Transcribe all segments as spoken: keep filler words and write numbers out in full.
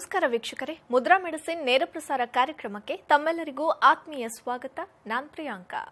ನಮಸ್ಕಾರ ವೀಕ್ಷಕರೇ, ಮುದ್ರಾ ಮೆಡಿಸಿನ್ ನೇರ ಪ್ರಸಾರ ಕಾರ್ಯಕ್ರಮಕ್ಕೆ ತಮ್ಮೆಲ್ಲರಿಗೂ ಆತ್ಮೀಯ ಸ್ವಾಗತ. ನಾನು ಪ್ರಿಯಾಂಕಾ.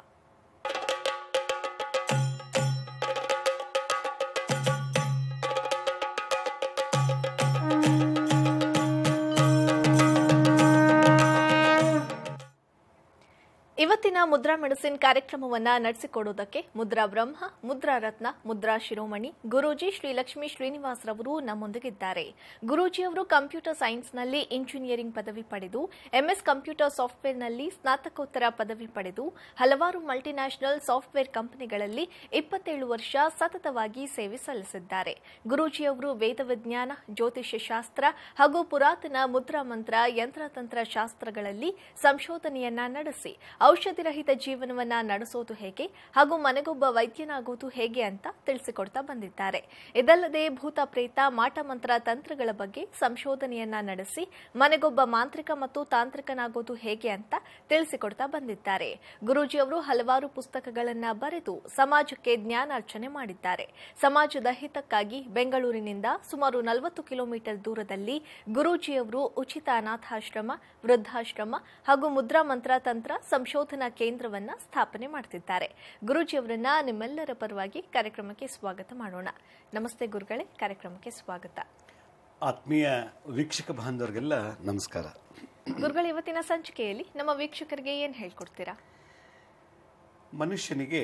ಇವತ್ತಿನ ಮುದ್ರಾ ಮೆಡಿಸಿನ್ ಕಾರ್ಯಕ್ರಮವನ್ನು ನಡೆಸಿಕೊಡುವುದಕ್ಕೆ ಮುದ್ರಾ ಬ್ರಹ್ಮ, ಮುದ್ರಾ ರತ್ನ, ಮುದ್ರಾ ಶಿರೋಮಣಿ ಗುರೂಜಿ ಶ್ರೀ ಲಕ್ಷ್ಮೀ ಶ್ರೀನಿವಾಸ್ ರವರು ನಮ್ಮೊಂದಿಗಿದ್ದಾರೆ. ಗುರೂಜಿ ಅವರು ಕಂಪ್ಯೂಟರ್ ಸೈನ್ಸ್ನಲ್ಲಿ ಇಂಜಿನಿಯರಿಂಗ್ ಪದವಿ ಪಡೆದು ಎಂಎಸ್ ಕಂಪ್ಯೂಟರ್ ಸಾಫ್ಟ್ವೇರ್ನಲ್ಲಿ ಸ್ನಾತಕೋತ್ತರ ಪದವಿ ಪಡೆದು ಹಲವಾರು ಮಲ್ಟಿನ್ಯಾಷನಲ್ ಸಾಫ್ಟ್ವೇರ್ ಕಂಪನಿಗಳಲ್ಲಿ ಇಪ್ಪತ್ತೇಳು ವರ್ಷ ಸತತವಾಗಿ ಸೇವೆ ಸಲ್ಲಿಸಿದ್ದಾರೆ. ಗುರೂಜಿ ಅವರು ವೇದವಿಜ್ಞಾನ, ಜ್ಯೋತಿಷ್ಯ ಶಾಸ್ತ್ರ ಹಾಗೂ ಪುರಾತನ ಮುದ್ರಾ ಮಂತ್ರ, ಯಂತ್ರತಂತ್ರ ಶಾಸ್ತ್ರಗಳಲ್ಲಿ ಸಂಶೋಧನೆಯನ್ನ ನಡೆಸಿ ಔಷಧಿರಹಿತ ಜೀವನವನ್ನ ನಡೆಸೋದು ಹೇಗೆ ಹಾಗೂ ಮನೆಗೊಬ್ಬ ವೈದ್ಯನಾಗೋದು ಹೇಗೆ ಅಂತ ತಿಳಿಸಿಕೊಡ್ತಾ ಬಂದಿದ್ದಾರೆ. ಇದಲ್ಲದೆ ಭೂತ ಪ್ರೇತ, ಮಾಟ ಮಂತ್ರ, ತಂತ್ರಗಳ ಬಗ್ಗೆ ಸಂಶೋಧನೆಯನ್ನ ನಡೆಸಿ ಮನೆಗೊಬ್ಬ ಮಾಂತ್ರಿಕ ಮತ್ತು ತಾಂತ್ರಿಕನಾಗೋದು ಹೇಗೆ ಅಂತ ತಿಳಿಸಿಕೊಡ್ತಾ ಬಂದಿದ್ದಾರೆ. ಗುರೂಜಿ ಅವರು ಹಲವಾರು ಪುಸ್ತಕಗಳನ್ನ ಬರೆದು ಸಮಾಜಕ್ಕೆ ಜ್ಞಾನಾರ್ಚನೆ ಮಾಡಿದ್ದಾರೆ. ಸಮಾಜದ ಹಿತಕ್ಕಾಗಿ ಬೆಂಗಳೂರಿನಿಂದ ಸುಮಾರು ನಲವತ್ತು ಕಿಲೋಮೀಟರ್ ದೂರದಲ್ಲಿ ಗುರೂಜಿಯವರು ಉಚಿತ ಅನಾಥಾಶ್ರಮ, ವೃದ್ಧಾಶ್ರಮ ಹಾಗೂ ಮುದ್ರಾ ಮಂತ್ರ ತಂತ್ರ ಸಂಶೋಧನಾ ಕೇಂದ್ರವನ್ನ ಸ್ಥಾಪನೆ ಮಾಡುತ್ತಿದ್ದಾರೆ. ಗುರೂಜಿಯವರನ್ನ ನಿಮ್ಮೆಲ್ಲರ ಪರವಾಗಿ ಕಾರ್ಯಕ್ರಮಕ್ಕೆ ಸ್ವಾಗತ ಮಾಡೋಣ. ನಮಸ್ತೆ ಗುರುಗಳೇ, ಕಾರ್ಯಕ್ರಮಕ್ಕೆ ಸ್ವಾಗತ. ಆತ್ಮೀಯ ವೀಕ್ಷಕ ಬಾಂಧವರಿಗೆಲ್ಲ ನಮಸ್ಕಾರ. ಗುರುಗಳು, ಇವತ್ತಿನ ಸಂಚಿಕೆಯಲ್ಲಿ ನಮ್ಮ ವೀಕ್ಷಕರಿಗೆ ಏನ್ ಹೇಳ್ಕೊಡ್ತೀರಾ? ಮನುಷ್ಯನಿಗೆ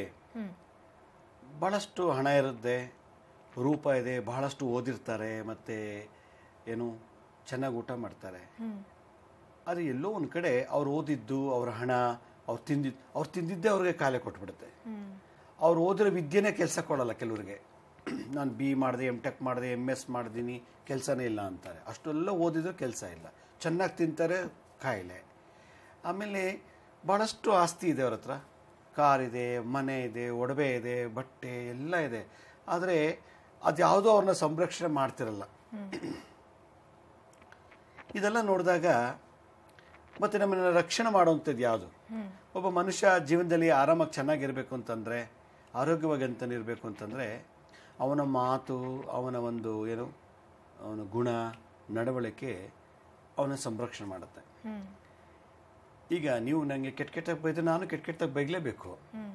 ಬಹಳಷ್ಟು ಹಣ ಇರುತ್ತೆ, ರೂಪ ಇದೆ, ಬಹಳಷ್ಟು ಓದಿರ್ತಾರೆ, ಮತ್ತೆ ಏನು ಚೆನ್ನಾಗಿ ಊಟ ಮಾಡ್ತಾರೆ. ಅದು ಎಲ್ಲೋ ಒಂದು ಕಡೆ ಅವ್ರು ಓದಿದ್ದು, ಅವ್ರ ಹಣ, ಅವ್ರು ತಿಂದಿದ್ದು ಅವ್ರು ತಿಂದಿದ್ದೇ ಅವ್ರಿಗೆ ಕಾಲೇ ಕೊಟ್ಬಿಡುತ್ತೆ. ಅವ್ರು ಓದಿರೋ ವಿದ್ಯೆನೇ ಕೆಲಸ ಕೊಡಲ್ಲ. ಕೆಲವರಿಗೆ ನಾನು ಬಿ ಮಾಡಿದೆ, ಎಮ್ ಟೆಕ್ ಮಾಡಿದೆ, ಎಮ್ ಎಸ್ ಮಾಡಿದ್ದೀನಿ, ಕೆಲಸನೇ ಇಲ್ಲ ಅಂತಾರೆ. ಅಷ್ಟೆಲ್ಲ ಓದಿದ್ರು ಕೆಲಸ ಇಲ್ಲ. ಚೆನ್ನಾಗಿ ತಿಂತಾರೆ, ಕಾಯಿಲೆ. ಆಮೇಲೆ ಭಾಳಷ್ಟು ಆಸ್ತಿ ಇದೆ ಅವ್ರ ಹತ್ರ, ಕಾರಿದೆ, ಮನೆ ಇದೆ, ಒಡವೆ ಇದೆ, ಬಟ್ಟೆ ಎಲ್ಲ ಇದೆ. ಆದರೆ ಅದು ಯಾವುದೋ ಅವ್ರನ್ನ ಸಂರಕ್ಷಣೆ ಮಾಡ್ತಿರಲ್ಲ. ಇದೆಲ್ಲ ನೋಡಿದಾಗ ಮತ್ತೆ ನಮ್ಮನ್ನ ರಕ್ಷಣೆ ಮಾಡುವಂಥದ್ದು ಯಾವುದು? ಒಬ್ಬ ಮನುಷ್ಯ ಜೀವನದಲ್ಲಿ ಆರಾಮಾಗಿ ಚೆನ್ನಾಗಿರ್ಬೇಕು ಅಂತಂದರೆ, ಆರೋಗ್ಯವಾಗಿ ಅಂತ ಇರಬೇಕು ಅಂತಂದರೆ ಅವನ ಮಾತು, ಅವನ ಒಂದು ಏನು ಅವನ ಗುಣ, ನಡವಳಿಕೆ ಅವನ ಸಂರಕ್ಷಣೆ ಮಾಡುತ್ತೆ. ಈಗ ನೀವು ನನಗೆ ಕೆಟ್ಟ ಕೆಟ್ಟಾಗಿ ಬೈದ್ರೆ ನಾನು ಕೆಟ್ಟ ಕೆಟ್ಟಾಗಿ ಬೈಗಲೇಬೇಕು.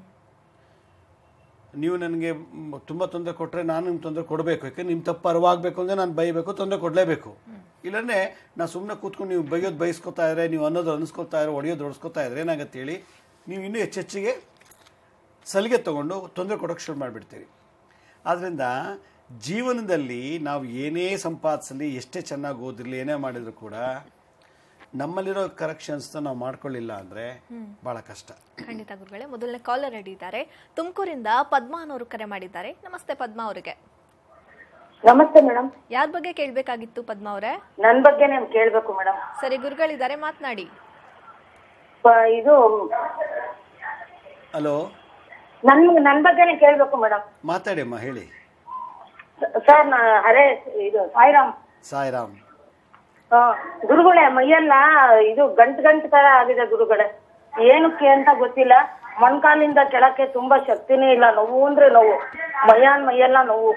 ನೀವು ನನಗೆ ತುಂಬ ತೊಂದರೆ ಕೊಟ್ಟರೆ ನಾನು ನಿಮ್ಗೆ ತೊಂದರೆ ಕೊಡಬೇಕು. ಯಾಕೆ ನಿಮ್ಮ ತಪ್ಪು ಅರಿವಾಗಬೇಕು ಅಂದರೆ ನಾನು ಬೈಬೇಕು, ತೊಂದರೆ ಕೊಡಲೇಬೇಕು. ಇಲ್ಲಂದರೆ ನಾನು ಸುಮ್ಮನೆ ಕೂತ್ಕೊಂಡು ನೀವು ಬೈಯೋದು ಬೈಸ್ಕೊತಾ ಇದ್ರೆ, ನೀವು ಅನ್ನೋದು ಅನ್ನಿಸ್ಕೊತಾ ಇದ್ರೆ, ಹೊಡೆಯೋದು ಹೊಡೆಸ್ಕೊತಾ ಇದ್ರೆ ಏನಾಗತ್ತೆ ಹೇಳಿ, ನೀವು ಇನ್ನೂ ಹೆಚ್ಚೆಚ್ಚಿಗೆ ಸಲಿಗೆ ತೊಗೊಂಡು ತೊಂದರೆ ಕೊಡೋಕ್ಕೆ ಶುರು ಮಾಡಿಬಿಡ್ತೀರಿ. ಆದ್ದರಿಂದ ಜೀವನದಲ್ಲಿ ನಾವು ಏನೇ ಸಂಪಾದಿಸಲಿ, ಎಷ್ಟೇ ಚೆನ್ನಾಗಿ ಓದಿರಲಿ, ಏನೇ ಮಾಡಿದ್ರು ಕೂಡ ನಮ್ಮಲ್ಲಿರೋ ಕರೆಕ್ಷನ್ಸ್ನ ನಾವು ಮಾಡ್ಕೊಳ್ಳಿಲ್ಲ ಅಂದರೆ ಬಹಳ ಕಷ್ಟ. ಖಂಡಿತ ಗುರುಗಳೇ. ಮೊದಲನೇ ಕಾಲರ್ ರೆಡಿ ಇದ್ದಾರೆ. ತುಮಕೂರಿಂದ ಪದ್ಮಾ ಅನ್ನೋರು ಕರೆ ಮಾಡಿದ್ದಾರೆ. ನಮಸ್ತೆ ಪದ್ಮಾ ಅವರಿಗೆ. ನಮಸ್ತೆ ಮೇಡಮ್. ಯಾರ ಬಗ್ಗೆ ಕೇಳಬೇಕಾಗಿತ್ತು ಪದ್ಮಾ ಅವರೇ? ನನ್ನ ಬಗ್ಗೆನೇ ಕೇಳಬೇಕು ಮೇಡಮ್. ಸರಿ, ಗುರುಗಳಿದ್ದಾರೆ, ಮಾತನಾಡಿ. ಇದು ಹಲೋ, ನನ್ ನನ್ನ ಬಗ್ಗೆನೇ ಕೇಳಬೇಕು ಮೇಡಮ್. ಮಾತಾಡಿ ಅಮ್ಮ, ಹೇಳಿ. ಸರ್, ಅರೆ ಇದು ಸಾಯಿರಾಮ್. ಸಾಯಿರಾಮ್. ಗುರುಗಳೇ, ಮೈಯೆಲ್ಲ ಇದು ಗಂಟು ಗಂಟು ತರ ಆಗಿದೆ ಗುರುಗಳೇ. ಏನಕ್ಕೆ ಅಂತ ಗೊತ್ತಿಲ್ಲ. ಮೊಣಕಾಲಿಂದ ಕೆಳಕ್ಕೆ ತುಂಬಾ ಶಕ್ತಿನೇ ಇಲ್ಲ. ನೋವು ಅಂದ್ರೆ ನೋವು, ಮೈಯಾನ್ ಮೈಯೆಲ್ಲ ನೋವು.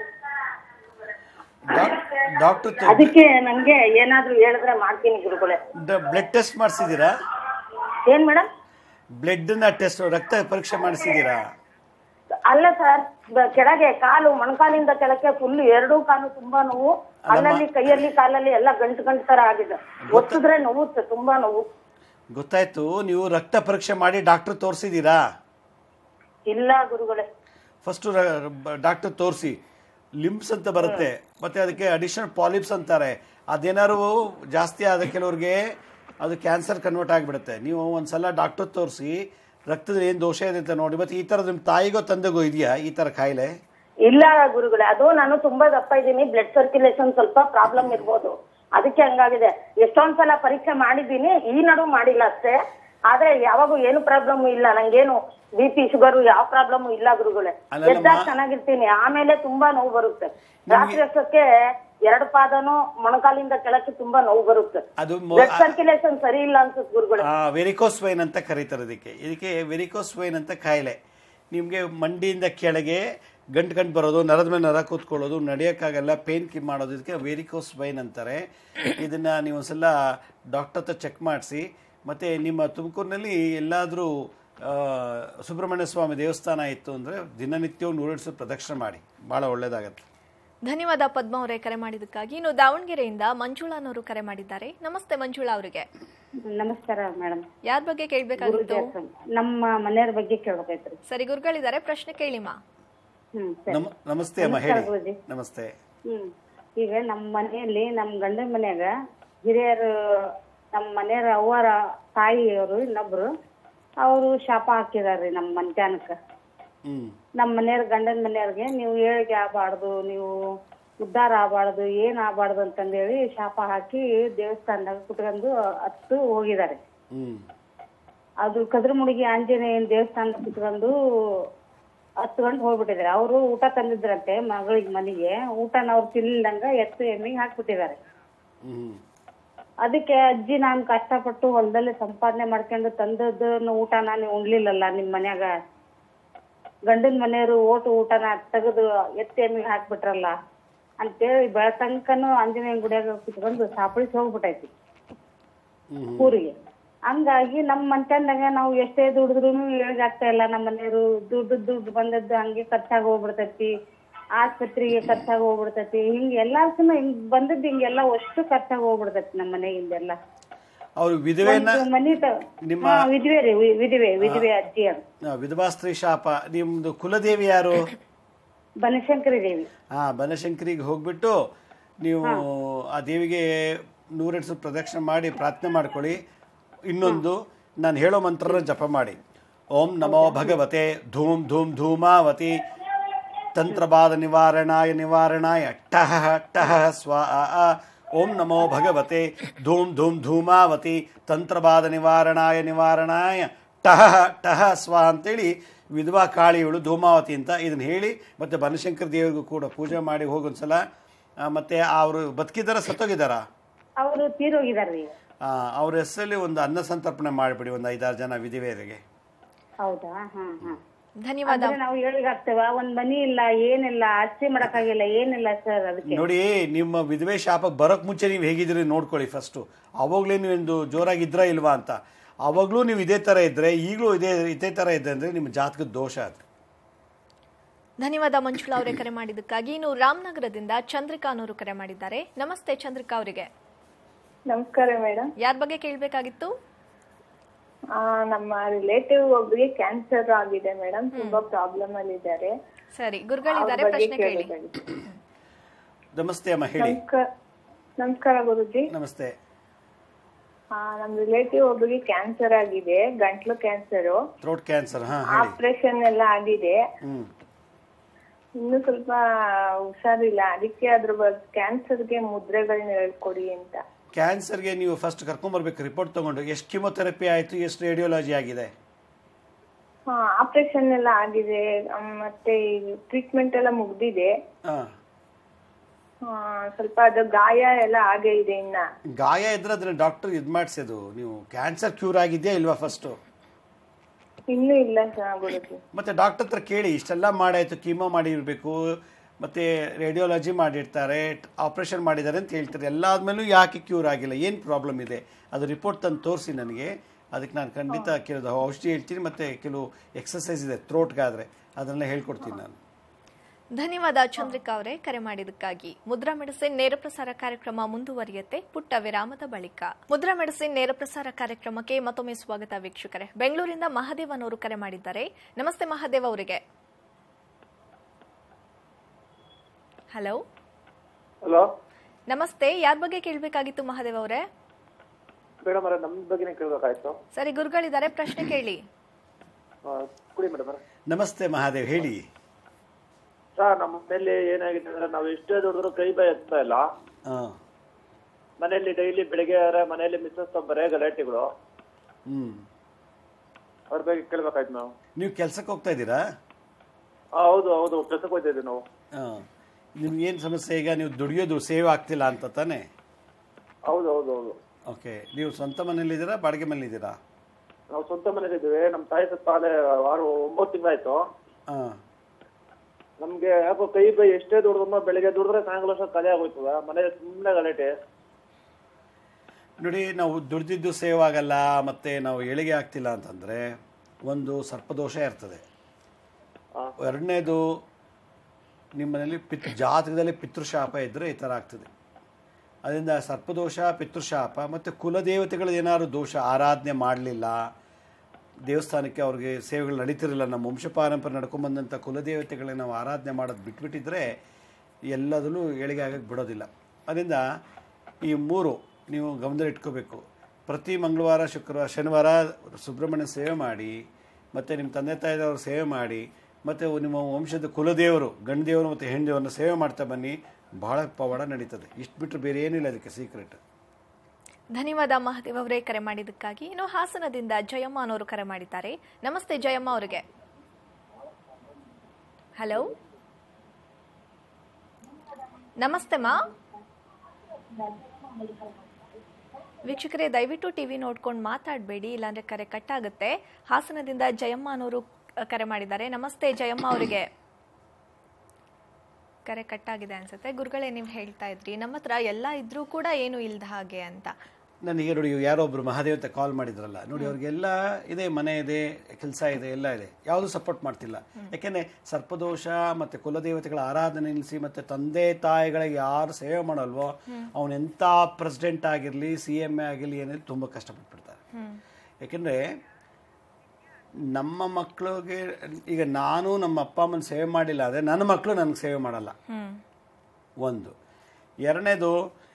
ಡಾಕ್ಟರ್ ಅದಕ್ಕೆ ನಂಗೆ ಏನಾದ್ರೂ ಹೇಳಿದ್ರೆ ಮಾಡ್ತೀನಿ ಗುರುಗಳೇ. ಬ್ಲಡ್ ಟೆಸ್ಟ್ ಮಾಡಿಸಿದೀರಾ? ಏನ್ ಮೇಡಮ್? ಬ್ಲಡ್ ನ ಟೆಸ್ಟ್, ರಕ್ತ ಪರೀಕ್ಷೆ ಮಾಡಿಸಿದೀರಾ? ಅಲ್ಲ ಸರ್, ಕೆಳಗೆ ಕಾಲು, ಮೊಣಕಾಲಿಂದ ಕೆಳಕ್ಕೆ ಫುಲ್ ಎರಡೂ ಕಾಲು ತುಂಬಾ ನೋವು. ಅಲ್ಲಲ್ಲಿ ಕೈಯಲ್ಲಿ ಕಾಲಲ್ಲಿ ಎಲ್ಲ ಗಂಟು ಗಂಟು ತರ ಆಗಿದೆ. ಒತ್ತಿದ್ರೆ ನೋವುತ್ತೆ, ತುಂಬಾ ನೋವು. ಗೊತ್ತಾಯ್ತು. ನೀವು ರಕ್ತ ಪರೀಕ್ಷೆ ಮಾಡಿ ಡಾಕ್ಟರ್ ತೋರಿಸಿದೀರಾ? ಇಲ್ಲ ಗುರುಗಳೇ. ಫಸ್ಟ್ ಡಾಕ್ಟರ್ ತೋರಿಸಿ. ಲಿಂಪ್ಸ್ ಅಂತ ಬರುತ್ತೆ, ಮತ್ತೆ ಅದಕ್ಕೆ ಅಡಿಷನಲ್ ಪಾಲಿಪ್ಸ್ ಅಂತಾರೆ. ಅದೇನಾದ್ರು ಜಾಸ್ತಿ ಆದ ಕೆಲವ್ರಿಗೆ ಅದು ಕ್ಯಾನ್ಸರ್ ಕನ್ವರ್ಟ್ ಆಗಿಬಿಡುತ್ತೆ. ನೀವು ಒಂದ್ಸಲ ಡಾಕ್ಟರ್ ತೋರಿಸಿ ರಕ್ತದಲ್ಲಿ ಏನು ದೋಷ ಇದೆ ಅಂತ ನೋಡಿ. ಮತ್ತೆ ಈ ಥರದ್ದು ನಿಮ್ಮ ತಾಯಿಗೋ ತಂದೆಗೋ ಇದೆಯಾ ಈ ಥರ ಕಾಯಿಲೆ? ಇಲ್ಲ ಗುರುಗಳೇ, ಅದು ನಾನು ತುಂಬಾ ದಪ್ಪ ಇದ್ದೀನಿ, ಬ್ಲಡ್ ಸರ್ಕ್ಯುಲೇಷನ್ ಸ್ವಲ್ಪ ಪ್ರಾಬ್ಲಮ್ ಇರ್ಬೋದು, ಅದಕ್ಕೆ ಹಂಗಾಗಿದೆ. ಎಷ್ಟೊಂದ್ಸಲ ಪರೀಕ್ಷೆ ಮಾಡಿದ್ದೀನಿ, ಈ ನಡುವೆ ಮಾಡಿಲ್ಲ ಅಷ್ಟೇ. ಆದ್ರೆ ಯಾವಾಗೂ ಏನು ಪ್ರಾಬ್ಲಮ್ ಇಲ್ಲ, ನಂಗೇನು ಬಿ ಪಿ ಶುಗರ್ ಯಾವ ಪ್ರಾಬ್ಲಮ್ ಇಲ್ಲ ಗುರುಗಳೇ. ಎದ್ದಾಗ ಚೆನ್ನಾಗಿರ್ತೀನಿ, ಆಮೇಲೆ ತುಂಬಾ ನೋವು ಬರುತ್ತೆ. ರಾತ್ರಿ ಅಷ್ಟಕ್ಕೆ ಎರಡು ಪಾದನು ಮೊಣಕಾಲಿಂದ ಕೆಳಕ್ಕೆ ತುಂಬಾ ನೋವು ಬರುತ್ತೆ. ಬ್ಲಡ್ ಸರ್ಕ್ಯುಲೇಷನ್ ಸರಿ ಇಲ್ಲ ಅನ್ಸುತ್ತೆ ಗುರುಗಳೇ. ವೆರಿಕೋಸ್ ವೈನ್ ಅಂತ ಕರೀತಾರೆ ಇದಕ್ಕೆ. ಇದಕ್ಕೆ ವೆರಿಕೋಸ್ ವೈನ್ ಅಂತ ಕಾಯಿಲೆ. ನಿಮ್ಗೆ ಮಂಡಿಯಿಂದ ಕೆಳಗೆ ಗಂಟು ಗಂಟು ಬರೋದು, ನರದ ಮೇಲೆ ನರ ಕೂತ್ಕೊಳ್ಳೋದು, ನಡೆಯೋಕ್ಕಾಗಲ್ಲ, ಪೇನ್ ಕಿ ಮಾಡೋದು, ಇದಕ್ಕೆ ವೆರಿಕೋಸ್ ವೈನ್ ಅಂತಾರೆ. ಇದನ್ನು ನೀವು ಒಂದ್ಸಲ ಡಾಕ್ಟರ್ ಹತ್ರ ಚೆಕ್ ಮಾಡಿಸಿ. ಮತ್ತು ನಿಮ್ಮ ತುಮಕೂರಿನಲ್ಲಿ ಎಲ್ಲಾದರೂ ಸುಬ್ರಹ್ಮಣ್ಯ ಸ್ವಾಮಿ ದೇವಸ್ಥಾನ ಇತ್ತು ಅಂದರೆ ದಿನನಿತ್ಯವೂ ನೂರೆರಡು ಸಲ ಪ್ರದಕ್ಷಿಣೆ ಮಾಡಿ, ಭಾಳ ಒಳ್ಳೆಯದಾಗತ್ತೆ. ಧನ್ಯವಾದ ಪದ್ಮ ಅವರೇ ಕರೆ ಮಾಡಿದ್ದಕ್ಕಾಗಿ. ಇನ್ನು ದಾವಣಗೆರೆಯಿಂದ ಮಂಜುಳಾನವರು ಕರೆ ಮಾಡಿದ್ದಾರೆ. ನಮಸ್ತೆ ಮಂಜುಳಾ ಅವರಿಗೆ. ನಮಸ್ಕಾರ ಮೇಡಮ್. ಯಾರ ಬಗ್ಗೆ ಕೇಳಬೇಕಾಗಿತ್ತು? ನಮ್ಮ ಮನೆಯವರ ಬಗ್ಗೆ ಕೇಳಬೇಕಾಯ್ತು. ಸರಿ, ಗುರುಗಳಿದ್ದಾರೆ, ಪ್ರಶ್ನೆ ಕೇಳಿಮಾ. ನಮಸ್ತೆ ಅಮ್ಮ, ಹೇಳಿ. ನಮಸ್ತೆ. ಹ್ಮ್ ಈಗ ನಮ್ಮ ಮನೆಯಲ್ಲಿ ನಮ್ಮ ಗಂಡನ ಮನ್ಯಾಗ ಹಿರಿಯರು, ನಮ್ಮ ಮನೆಯವರ ಅವರ ತಾಯಿಯವರು ಇನ್ನೊಬ್ರು ಅವರು ಶಾಪ ಹಾಕಿದಾರ್ರಿ ನಮ್ಮ ಮಧ್ಯಾಹ್ನಕ್ಕ. ನಮ್ಮ ಮನೆಯವ್ರ ಗಂಡನ ಮನೆಯವ್ರಿಗೆ ನೀವು ಏಳಿಗೆ ಆಗಬಾರ್ದು, ನೀವು ಉದ್ಧಾರ ಆಗಬಾರ್ದು, ಏನ್ ಆಗಬಾರ್ದು ಅಂತಂದೇಳಿ ಶಾಪ ಹಾಕಿ ದೇವಸ್ಥಾನದಾಗ ಕುತ್ಕೊಂಡು ಹತ್ತು ಹೋಗಿದ್ದಾರೆ. ಅದು ಕದ್ರಮುಡಿಗೆ ಆಂಜನೇಯನ ದೇವಸ್ಥಾನದ ಕುತ್ಕೊಂಡು ಹತ್ಕೊಂಡು ಹೋಗ್ಬಿಟ್ಟಿದ್ದಾರೆ. ಅವರು ಊಟ ತಂದಿದ್ರಂತೆ ಮಗಳಿಗೆ ಮನೆಗೆ. ಊಟನ ಅವ್ರು ತಿನ್ಲಿಲ್ಲಂಗ ಎತ್ತು ಎಮ್ಮಿಗೆ ಹಾಕ್ಬಿಟ್ಟಿದ್ದಾರೆ. ಅದಕ್ಕೆ ಅಜ್ಜಿ ನಾನು ಕಷ್ಟಪಟ್ಟು ಹೊಲದಲ್ಲಿ ಸಂಪಾದನೆ ಮಾಡ್ಕೊಂಡು ತಂದದ್ದು ಊಟ ನಾನು ಉಣ್ಲಿಲ್ಲಲ್ಲ, ನಿಮ್ ಮನ್ಯಾಗ ಗಂಡನ ಮನೆಯವರು ಓಟು ಊಟನ ತೆಗೆದು ಎತ್ತು ಎಮ್ಮಿಗೆ ಹಾಕ್ಬಿಟ್ರಲ್ಲ ಅಂತೇಳಿ ಬೆಳತಂಕನು ಆಂಜನೇಯನ ಗುಡಿಯಾಗ ಕುತ್ಕೊಂಡು ಸಾಪಳಿಸಿ ಹೋಗ್ಬಿಟ್ಟೈತಿ ಊರಿಗೆ. ಹಂಗಾಗಿ ನಮ್ಮ ಮನ್ತಂದಾಗ ನಾವು ಎಷ್ಟೇ ದುಡಿದ್ರು ಏಳಿಗೆ ಆಗ್ತಾ ಇಲ್ಲ. ನಮ್ಮ ಮನೆಯವರು ದುಡ್ಡು ದುಡ್ಡು ಬಂದದ್ದು ಹಂಗೆ ಖರ್ಚಾಗಿ ಹೋಗ್ಬಿಡ್ತೈತಿ, ಆಸ್ಪತ್ರೆಗೆ ಖರ್ಚಾಗಿ ಹೋಗ್ಬಿಡ್ತೈತಿ, ಹಿಂಗ ಎಲ್ಲಾರ್ಸು ಹಿಂಗ್ ಬಂದದ್ದು ಹಿಂಗೆಲ್ಲ ಅಷ್ಟು ಖರ್ಚಾಗಿ ಹೋಗ್ಬಿಡ್ತೈತಿ ನಮ್ಮ ಮನೆಯಿಂದೆಲ್ಲ. ಅವ್ರು ವಿಧವೆನ ನಿಮ್ಮ ವಿಧವೆ ರೀ, ವಿಧವೆ ವಿಧವೆ ಅಜ್ಜಿ ಅಂತ ವಿಧವಾ ಸ್ತ್ರೀ ಶಾಪ. ನಿಮ್ದು ಕುಲದೇವಿ ಯಾರು? ಬನಶಂಕರಿ ದೇವಿ. ಹಾ, ಬನಶಂಕರಿಗೆ ಹೋಗ್ಬಿಟ್ಟು ನೀವು ಆ ದೇವಿಗೆ ನೂರೆರಡು ಸಲ ಪ್ರದಕ್ಷಿಣೆ ಮಾಡಿ ಪ್ರಾರ್ಥನೆ ಮಾಡ್ಕೊಳ್ಳಿ. ಇನ್ನೊಂದು ನಾನು ಹೇಳೋ ಮಂತ್ರನ ಜಪ ಮಾಡಿ. ಓಂ ನಮೋ ಭಗವತೆ ಧೂಮ್ ಧೂಮ್ ಧೂಮಾವತಿ ತಂತ್ರಬಾಧ ನಿವಾರಣಾಯ ನಿವಾರಣಾಯ ಟಹ ಟಹ ಸ್ವಾಹ. ಓಂ ನಮೋ ಭಗವತೆ ಧೂಮ್ ಧೂಮ್ ಧೂಮಾವತಿ ತಂತ್ರಬಾಧ ನಿವಾರಣಾಯ ನಿವಾರಣಾಯ ಟಹ ಟಹ ಸ್ವ ಅಂತೇಳಿ ವಿಧವಾ ಕಾಳಿಯವಳು ಧೂಮಾವತಿ ಅಂತ ಇದನ್ನು ಹೇಳಿ ಮತ್ತು ಬನಶಂಕರ ದೇವರಿಗೂ ಕೂಡ ಪೂಜೆ ಮಾಡಿ ಹೋಗೊಂದ್ಸಲ. ಮತ್ತು ಅವರು ಬದುಕಿದಾರ ಸತ್ತೋಗಿದಾರ? ಅವರು ತೀರೋಗಿದಾರ್ರಿ. ಅವ್ರ ಹೆಸರಲ್ಲಿ ಒಂದು ಅನ್ನ ಸಂತರ್ಪಣೆ ಮಾಡಿಬಿಡಿ ಒಂದು ಐದಾರು ಜನ ವಿಧವೆಯರಿಗೆ. ಹೌದಾ? ಧನ್ಯವಾದ. ನಾವು ಹೇಳಿಗಾಗ್ತೇವ, ಒಂದ್ ಮನಿ ಇಲ್ಲ, ಏನಿಲ್ಲ, ಆಸ್ತಿ ಮಾಡಕ್ಕಾಗಿಲ್ಲ, ಏನಿಲ್ಲ ಸರ್. ಅದಕ್ಕೆ ನೋಡಿ, ನಿಮ್ಮ ವಿಧವೆ ಶಾಪ ಬರೋಕ್ ಮುಂಚೆ ನೀವು ಹೇಗಿದ್ರಿ ನೋಡ್ಕೊಳ್ಳಿ ಫಸ್ಟು. ಅವಾಗಲೇ ನೀವೊಂದು ಜೋರಾಗಿದ್ರ ಇಲ್ವಾ ಅಂತ. ಅವಾಗಲೂ ನೀವು ಇದೇ ಥರ ಇದ್ದರೆ ಈಗಲೂ ಇದೇ ಇದೇ ಥರ ಇದೆ ಅಂದರೆ ನಿಮ್ಮ ಜಾತಕದ ದೋಷ ಅದು. ಧನ್ಯವಾದ ಮಂಜುಳಾ ಅವರೇ ಕರೆ ಮಾಡಿದ್ದಕ್ಕಾಗಿ. ಇನ್ನು ರಾಮನಗರದಿಂದ ಚಂದ್ರಿಕಾ ಅನ್ನೋರು ಕರೆ ಮಾಡಿದ್ದಾರೆ. ನಮಸ್ತೆ ಚಂದ್ರಿಕಾ ಅವರಿಗೆ. ನಮಸ್ಕಾರ ಮೇಡಮ್. ಯಾರ ಬಗ್ಗೆ ಕೇಳಬೇಕಾಗಿತ್ತು? ನಮ್ಮ ರಿಲೇಟಿವ್ ಒಬ್ಬರಿಗೆ ಕ್ಯಾನ್ಸರ್ ಆಗಿದೆ ಮೇಡಮ್, ತುಂಬಾ ಪ್ರಾಬ್ಲಮ್ ಅಲ್ಲಿ ಇದ್ದಾರೆ. ಸರಿ, ಗುರುಗಳಿದ್ದಾರೆ, ಪ್ರಶ್ನೆ ಕೇಳಿ. ನಮಸ್ತೆ ಅಮ್ಮ, ಹೇಳಿ. ನಮಸ್ಕಾರ ಗುರುಜಿ. ನಮಸ್ತೆ. ಹಾ, ನಮ್ ರಿಲೇಟಿವ್ ಒಬ್ಬರಿಗೆ ಕ್ಯಾನ್ಸರ್ ಆಗಿದೆ, ಗಂಟ್ಲು ಕ್ಯಾನ್ಸರ್, ಥ್ರೋಟ್ ಕ್ಯಾನ್ಸರ್. ಆಪರೇಷನ್ ಎಲ್ಲ ಆಗಿದೆ. ಇನ್ನು ಸ್ವಲ್ಪ ಹುಷಾರಿಲ್ಲ, ಅದಕ್ಕೆ ಅದ್ರ ಬಗ್ಗೆ ಕ್ಯಾನ್ಸರ್ಗೆ ಮುದ್ರೆಗಳನ್ನ ಹೇಳ್ಕೊಡಿ ಅಂತ. ಕ್ಯಾನ್ಸರ್ಗೆ ನೀವು ಫಸ್ಟ್ ಕರ್ಕೊಂಡ್ಬರ್ಬೇಕು ರಿಪೋರ್ಟ್ ತಗೊಂಡು. ಎಷ್ಟು ಕಿಮೊಥೆರಪಿ ಆಯಿತು, ಎಷ್ಟು ರೇಡಿಯೋಲಜಿ ಆಗಿದೆ? ಹಾ, ಆಪರೇಷನ್ ಎಲ್ಲ ಆಗಿದೆ, ಮತ್ತೆ ಟ್ರೀಟ್ಮೆಂಟ್ ಎಲ್ಲ ಮುಗ್ದಿದೆ. ಸ್ವಲ್ಪ ಅದು ಗಾಯ ಎಲ್ಲ ಆಗೇ ಇದೆ. ಇನ್ನ ಗಾಯ ಇದ್ರೆ ಅದನ್ನ ಡಾಕ್ಟರ್ ಇದ್ ಮಾಡಿಸೋದು. ನೀವು ಕ್ಯಾನ್ಸರ್ ಕ್ಯೂರ್ ಆಗಿದೆಯಾ ಇಲ್ವಾ ಫಸ್ಟ್? ಇನ್ನೂ ಇಲ್ಲ ಗುರುಜಿ. ಮತ್ತೆ ಡಾಕ್ಟರ್ ಹತ್ರ ಕೇಳಿ, ಇಷ್ಟೆಲ್ಲ ಮಾಡಾಯ್ತು, ಕೀಮೋ ಮಾಡಿರ್ಬೇಕು, ಮತ್ತೆ ರೇಡಿಯೋಲಜಿ ಮಾಡಿರ್ತಾರೆ, ಆಪರೇಷನ್ ಮಾಡಿದ್ದಾರೆ ಅಂತ ಹೇಳ್ತಾರೆ. ಎಲ್ಲ ಆದ್ಮೇಲೂ ಯಾಕೆ ಕ್ಯೂರ್ ಆಗಿಲ್ಲ, ಏನು ಪ್ರಾಬ್ಲಮ್ ಇದೆ, ಅದು ರಿಪೋರ್ಟ್ ತಂದು ತೋರಿಸಿ ನನಗೆ. ಅದಕ್ಕೆ ನಾನು ಖಂಡಿತ ಕೆಲವು ಔಷಧಿ ಹೇಳ್ತೀನಿ, ಮತ್ತೆ ಕೆಲವು ಎಕ್ಸಸೈಸ್ ಇದೆ ಥ್ರೋಟ್ಗಾದ್ರೆ, ಅದನ್ನೆಲ್ಲ ಹೇಳ್ಕೊಡ್ತೀನಿ ನಾನು. ಧನ್ಯವಾದ ಚಂದ್ರಿಕಾ ಅವರೇ ಕರೆ ಮಾಡಿದ್ದಕ್ಕಾಗಿ. ಮುದ್ರಾ ಮೆಡಿಸಿನ್ ನೇರ ಪ್ರಸಾರ ಕಾರ್ಯಕ್ರಮ ಮುಂದುವರಿಯುತ್ತೆ ಪುಟ್ಟ ವಿರಾಮದ ಬಳಿಕ. ಮುದ್ರಾ ಮೆಡಿಸಿನ್ ನೇರ ಪ್ರಸಾರ ಕಾರ್ಯಕ್ರಮಕ್ಕೆ ಮತ್ತೊಮ್ಮೆ ಸ್ವಾಗತ ವೀಕ್ಷಕರೇ. ಬೆಂಗಳೂರಿಂದ ಮಹಾದೇವ್ ಅನ್ನೋರು ಕರೆ ಮಾಡಿದ್ದಾರೆ. ನಮಸ್ತೆ ಮಹಾದೇವ್ ಅವರಿಗೆ. ಹಲೋ. ಹಲೋ, ನಮಸ್ತೆ. ಯಾರ ಬಗ್ಗೆ ಕೇಳಬೇಕಾಗಿತ್ತು ಮಹಾದೇವ್ ಅವರೇ? ಮೇಡಮ್ ಅವರೇ, ನಮ್ಮ ಬಗ್ಗೆನೇ ಕೇಳಬೇಕಾಯ್ತು. ಸರಿ, ಗುರುಗಳಿದ್ದಾರೆ, ಪ್ರಶ್ನೆ ಕೇಳಿ. ಕುಡಿ ಮೇಡಮ್. ನಮಸ್ತೆ ಮಹಾದೇವ್, ಹೇಳಿ. ಸರ್, ನಮ್ಮ ಮನೆಯಲ್ಲಿ ಏನಾಗಿದೆ ಅಂದ್ರೆ ನಾವು ಎಷ್ಟೇ ದುಡಿದ್ರು ಕೈ ಬಾಯಿ ಎತ್ತಾ ಇಲ್ಲ. ಮನೆಯಲ್ಲಿ ಡೈಲಿ ಬೆಳಿಗ್ಗೆ ಮನೆಯಲ್ಲಿ ಮಿಸ್ಸಸ್ ತೊಂಬರೆ ಗಲಾಟೆಗಳು. ಹ್ಮ್ ಅವ್ರ ಬಗ್ಗೆ ಕೇಳ್ಬೇಕಾಯ್ತು ನಾವು. ನೀವು ಕೆಲ್ಸಕ್ಕೆ ಹೋಗ್ತಾ ಇದ್ದೀರಾ? ಹೌದು ಹೌದು, ಕೆಲ್ಸಕ್ಕೆ ಹೋಗ್ತಾ ಇದ್ದೀವಿ ನಾವು. ನಿಮ್ಗೆ ಏನು ಸಮಸ್ಯೆ ಈಗ? ನೀವು ದುಡಿಯೋದು ಸೇವ್ ಆಗ್ತಿಲ್ಲ ಅಂತ ತಾನೆ? ಹೌದು ಹೌದು ಹೌದು. ಓಕೆ, ನೀವು ಸ್ವಂತ ಮನೇಲಿದ್ದೀರಾ ಬಾಡಿಗೆ ಮನೇಲಿದ್ದೀರಾ? ನಾವು ಸ್ವಂತ ಮನೇಲಿದ್ದೀವಿ. ನಮ್ಮ ತಾಯಿ ಸತ್ತ ಆಲೆ ವಾರ ಒಂಬತ್ತು ತಿಂಗಳಾಯ್ತು. ಹಾಂ. ನಮ್ಗೆ ಯಾಕೋ ಕೈ ಬೈ ಎಷ್ಟೇ ದುಡ್ದಮ್ಮ ಬೆಳಿಗ್ಗೆ ದುಡಿದ್ರೆ ಸಾಯಂಕಾಲ ಅಷ್ಟೊತ್ತು ಖಾಲಿ ಆಗೋಯ್ತದ ಮನೆ ಸುಮ್ಮನೆ ಗಲಾಟೆ. ನೋಡಿ, ನಾವು ದುಡ್ದಿದ್ದು ಸೇವ್ ಆಗಲ್ಲ ಮತ್ತು ನಾವು ಏಳಿಗೆ ಆಗ್ತಿಲ್ಲ ಅಂತಂದರೆ ಒಂದು ಸರ್ಪದೋಷ ಇರ್ತದೆ. ಎರಡನೇದು, ನಿಮ್ಮ ಮನೇಲಿ ಪಿತೃ ಜಾತಕದಲ್ಲಿ ಪಿತೃಶಾಪ ಇದ್ದರೆ ಈ ಥರ ಆಗ್ತದೆ. ಅದರಿಂದ ಸರ್ಪದೋಷ, ಪಿತೃಶಾಪ ಮತ್ತು ಕುಲದೇವತೆಗಳು ಏನಾದ್ರು ದೋಷ, ಆರಾಧನೆ ಮಾಡಲಿಲ್ಲ, ದೇವಸ್ಥಾನಕ್ಕೆ ಅವ್ರಿಗೆ ಸೇವೆಗಳು ನಡೀತಿರಲಿಲ್ಲ, ನಮ್ಮ ವಂಶ ಪಾರಂಪರೆ ನಡ್ಕೊಂಬಂದಂಥ ಕುಲದೇವತೆಗಳನ್ನ ನಾವು ಆರಾಧನೆ ಮಾಡೋದು ಬಿಟ್ಬಿಟ್ಟಿದ್ರೆ ಎಲ್ಲದಲ್ಲೂ ಏಳಿಗೆ ಆಗಕ್ಕೆ ಬಿಡೋದಿಲ್ಲ. ಅದರಿಂದ ಈ ಮೂರು ನೀವು ಗಮನದಲ್ಲಿ ಇಟ್ಕೋಬೇಕು. ಪ್ರತಿ ಮಂಗಳವಾರ, ಶುಕ್ರವಾರ, ಶನಿವಾರ ಸುಬ್ರಹ್ಮಣ್ಯ ಸೇವೆ ಮಾಡಿ, ಮತ್ತು ನಿಮ್ಮ ತಂದೆ ತಾಯಿದವರು ಸೇವೆ ಮಾಡಿ, ಮತ್ತು ನಿಮ್ಮ ವಂಶದ ಕುಲದೇವರು, ಗಂಡು ದೇವರು ಮತ್ತು ಹೆಣ್ಣು ದೇವರನ್ನ ಸೇವೆ ಮಾಡ್ತಾ ಬನ್ನಿ. ಭಾಳ ಪವಾಡ ನಡೀತದೆ. ಇಷ್ಟು ಬಿಟ್ಟರೆ ಬೇರೆ ಏನಿಲ್ಲ ಅದಕ್ಕೆ ಸೀಕ್ರೆಟ್. ಧನ್ಯವಾದ ಮಹಾದೇವ್ ಅವರೇ ಕರೆ ಮಾಡಿದ್ದಕ್ಕಾಗಿ. ಇನ್ನು ಹಾಸನದಿಂದ ಜಯಮ್ಮ ಅನ್ನೋರು ಕರೆ ಮಾಡಿದ್ದಾರೆ. ನಮಸ್ತೆ ಜಯಮ್ಮ ಅವರಿಗೆ. ಹಲೋ, ನಮಸ್ತೆ ಮಾ. ವೀಕ್ಷಕರೇ, ದಯವಿಟ್ಟು ಟಿವಿ ನೋಡ್ಕೊಂಡು ಮಾತಾಡಬೇಡಿ, ಇಲ್ಲಾಂದ್ರೆ ಕರೆ ಕಟ್ ಆಗುತ್ತೆ. ಹಾಸನದಿಂದ ಜಯಮ್ಮ ಅನ್ನೋರು ಕರೆ ಮಾಡಿದ್ದಾರೆ. ನಮಸ್ತೆ ಜಯಮ್ಮ ಅವರಿಗೆ. ಕರೆ ಕಟ್ ಆಗಿದೆ ಅನ್ಸುತ್ತೆ. ಗುರುಗಳೇ, ನೀವು ಹೇಳ್ತಾ ಇದ್ರಿ ನಮ್ಮ ಹತ್ರ ಎಲ್ಲ ಇದ್ರೂ ಕೂಡ ಏನು ಇಲ್ದ ಹಾಗೆ ಅಂತ. ನನಗೆ ನೋಡಿ, ಯಾರೊಬ್ರು ಮಹಾದೇವ್ ಅಂತ ಕಾಲ್ ಮಾಡಿದ್ರಲ್ಲ, ನೋಡಿ ಅವ್ರಿಗೆಲ್ಲ ಇದೆ, ಮನೆ ಇದೆ, ಕೆಲಸ ಇದೆ, ಎಲ್ಲ ಇದೆ, ಯಾವುದೂ ಸಪೋರ್ಟ್ ಮಾಡ್ತಿಲ್ಲ. ಯಾಕೆಂದರೆ ಸರ್ಪದೋಷ ಮತ್ತು ಕುಲದೇವತೆಗಳ ಆರಾಧನೆ ನಿಲ್ಲಿಸಿ, ಮತ್ತು ತಂದೆ ತಾಯಿಗಳಿಗೆ ಯಾರು ಸೇವೆ ಮಾಡಲ್ವೋ ಅವನೆಂಥ ಪ್ರೆಸಿಡೆಂಟ್ ಆಗಿರಲಿ, ಸಿ ಎಮ್ ಎ ಆಗಿರಲಿ, ಏನಿಲ್ಲ, ತುಂಬ ಕಷ್ಟಪಟ್ಬಿಡ್ತಾರೆ. ಯಾಕೆಂದರೆ ನಮ್ಮ ಮಕ್ಕಳಿಗೆ, ಈಗ ನಾನು ನಮ್ಮ ಅಪ್ಪ ಅಮ್ಮನ ಸೇವೆ ಮಾಡಿಲ್ಲ ಅಂದರೆ ನನ್ನ ಮಕ್ಕಳು ನನಗೆ ಸೇವೆ ಮಾಡಲ್ಲ, ಒಂದು. ಎರಡನೇದು,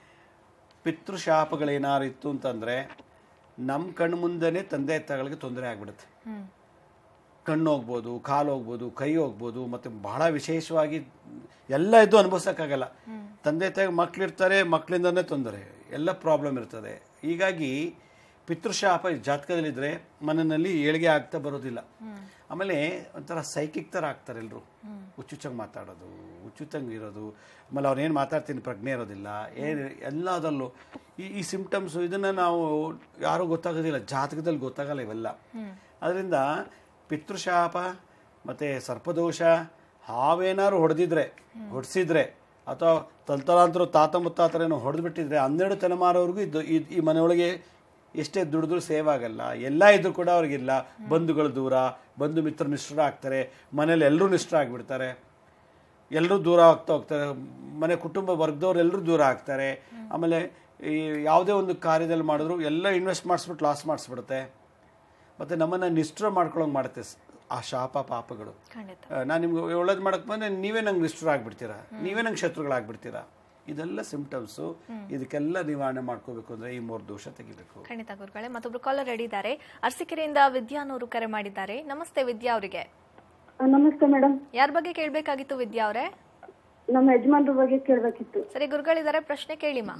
ಪಿತೃಶಾಪಗಳೇನಾರು ಇತ್ತು ಅಂತಂದರೆ ನಮ್ಮ ಕಣ್ಣು ಮುಂದೆನೇ ತಂದೆ ತಾಯಿಗಳಿಗೆ ತೊಂದರೆ ಆಗಿಬಿಡುತ್ತೆ. ಕಣ್ಣು ಹೋಗ್ಬೋದು, ಕಾಲು ಹೋಗ್ಬೋದು, ಕೈ ಹೋಗ್ಬೋದು, ಮತ್ತು ಬಹಳ ವಿಶೇಷವಾಗಿ ಎಲ್ಲ ಇದ್ದು ಅನುಭವಿಸೋಕ್ಕಾಗಲ್ಲ. ತಂದೆ ತಾಯಿಗೆ ಮಕ್ಕಳಿರ್ತಾರೆ, ಮಕ್ಕಳಿಂದನೇ ತೊಂದರೆ, ಎಲ್ಲ ಪ್ರಾಬ್ಲಮ್ ಇರ್ತದೆ. ಹೀಗಾಗಿ ಪಿತೃಶಾಪ ಜಾತಕದಲ್ಲಿದ್ದರೆ ಮನೆಯಲ್ಲಿ ಏಳಿಗೆ ಆಗ್ತಾ ಬರೋದಿಲ್ಲ. ಆಮೇಲೆ ಒಂಥರ ಸೈಕಿಕ್ ಥರ ಆಗ್ತಾರೆ ಎಲ್ಲರೂ, ಹುಚ್ಚುಚ್ಚಂಗೆ ಮಾತಾಡೋದು, ಹುಚ್ಚುಚ್ಚಂಗೆ ಇರೋದು, ಆಮೇಲೆ ಅವ್ರೇನು ಮಾತಾಡ್ತೀನಿ ಪ್ರಜ್ಞೆ ಇರೋದಿಲ್ಲ, ಏನು ಎಲ್ಲದರಲ್ಲೂ ಈ ಈ ಸಿಂಪ್ಟಮ್ಸು, ಇದನ್ನು ನಾವು ಯಾರೂ ಗೊತ್ತಾಗೋದಿಲ್ಲ, ಜಾತಕದಲ್ಲಿ ಗೊತ್ತಾಗಲ್ಲ ಇವೆಲ್ಲ. ಅದರಿಂದ ಪಿತೃಶಾಪ ಮತ್ತು ಸರ್ಪದೋಷ, ಹಾವೇನಾದ್ರು ಹೊಡೆದಿದ್ರೆ ಹೊಡೆಸಿದ್ರೆ ಅಥವಾ ತಲತಲಾಂತರ ತಾತ ಮುತ್ತಾತರ ಏನೋ ಹೊಡೆದ್ಬಿಟ್ಟಿದ್ರೆ ಹನ್ನೆರಡು ತಲೆಮಾರವರೆಗೂ ಇದು ಈ ಮನೆಯೊಳಗೆ ಎಷ್ಟೇ ದುಡಿದ್ರು ಸೇವ್ ಆಗಲ್ಲ. ಎಲ್ಲ ಇದ್ರೂ ಕೂಡ ಅವ್ರಿಗಿಲ್ಲ. ಬಂಧುಗಳು ದೂರ, ಬಂಧು ಮಿತ್ರ ನಿಷ್ಠರ ಆಗ್ತಾರೆ, ಮನೇಲಿ ಎಲ್ಲರೂ ನಿಷ್ಠರ ಆಗಿಬಿಡ್ತಾರೆ, ಎಲ್ಲರೂ ದೂರ ಆಗ್ತಾ ಹೋಗ್ತಾರೆ, ಮನೆ ಕುಟುಂಬ ವರ್ಗದವ್ರು ಎಲ್ಲರೂ ದೂರ ಆಗ್ತಾರೆ. ಆಮೇಲೆ ಈ ಯಾವುದೇ ಒಂದು ಕಾರ್ಯದಲ್ಲಿ ಮಾಡಿದ್ರು ಎಲ್ಲ ಇನ್ವೆಸ್ಟ್ ಮಾಡಿಸ್ಬಿಟ್ಟು ಲಾಸ್ ಮಾಡಿಸ್ಬಿಡುತ್ತೆ, ಮತ್ತು ನಮ್ಮನ್ನು ನಿಷ್ಠರ ಮಾಡ್ಕೊಳಂಗೆ ಮಾಡುತ್ತೆ ಆ ಶಾಪ ಪಾಪಗಳು. ನಾನು ನಿಮ್ಗೆ ಒಳ್ಳೇದು ಮಾಡಕ್ಕೆ ಬಂದರೆ ನೀವೇ ನಂಗೆ ನಿಷ್ಠರ ಆಗಿಬಿಡ್ತೀರಾ, ನೀವೇ ನಂಗೆ ಶತ್ರುಗಳಾಗ್ಬಿಡ್ತೀರಾ. ಇದೆಲ್ಲ ಸಿಂಪ್ಟಮ್ಸು. ಇದಕ್ಕೆಲ್ಲ ನಿವಾರಣೆ ಮಾಡ್ಕೋಬೇಕು ಅಂದ್ರೆ ಈ ಮೂರು ದೋಷ ತೆಗಿಬೇಕು. ಖಂಡಿತ ಗುರುಗಳೇ. ಮತ್ತೊಬ್ರು ಕಾಲರ್ ರೆಡಿ ಇದ್ದಾರೆ. ಅರಸೀಕೆರೆಯಿಂದ ವಿದ್ಯಾ ಅನ್ನೋರು ಕರೆ ಮಾಡಿದ್ದಾರೆ. ನಮಸ್ತೆ ವಿದ್ಯಾ ಅವರಿಗೆ. ನಮಸ್ತೆ ಮೇಡಮ್. ಯಾರ ಬಗ್ಗೆ ಕೇಳಬೇಕಾಗಿತ್ತು ವಿದ್ಯಾ ಅವರೇ? ನಮ್ಮ ಯಜಮಾನ್ರ ಬಗ್ಗೆ ಕೇಳಬೇಕಿತ್ತು. ಸರಿ, ಗುರುಗಳಿದ್ದಾರೆ, ಪ್ರಶ್ನೆ ಕೇಳಿಮಾ.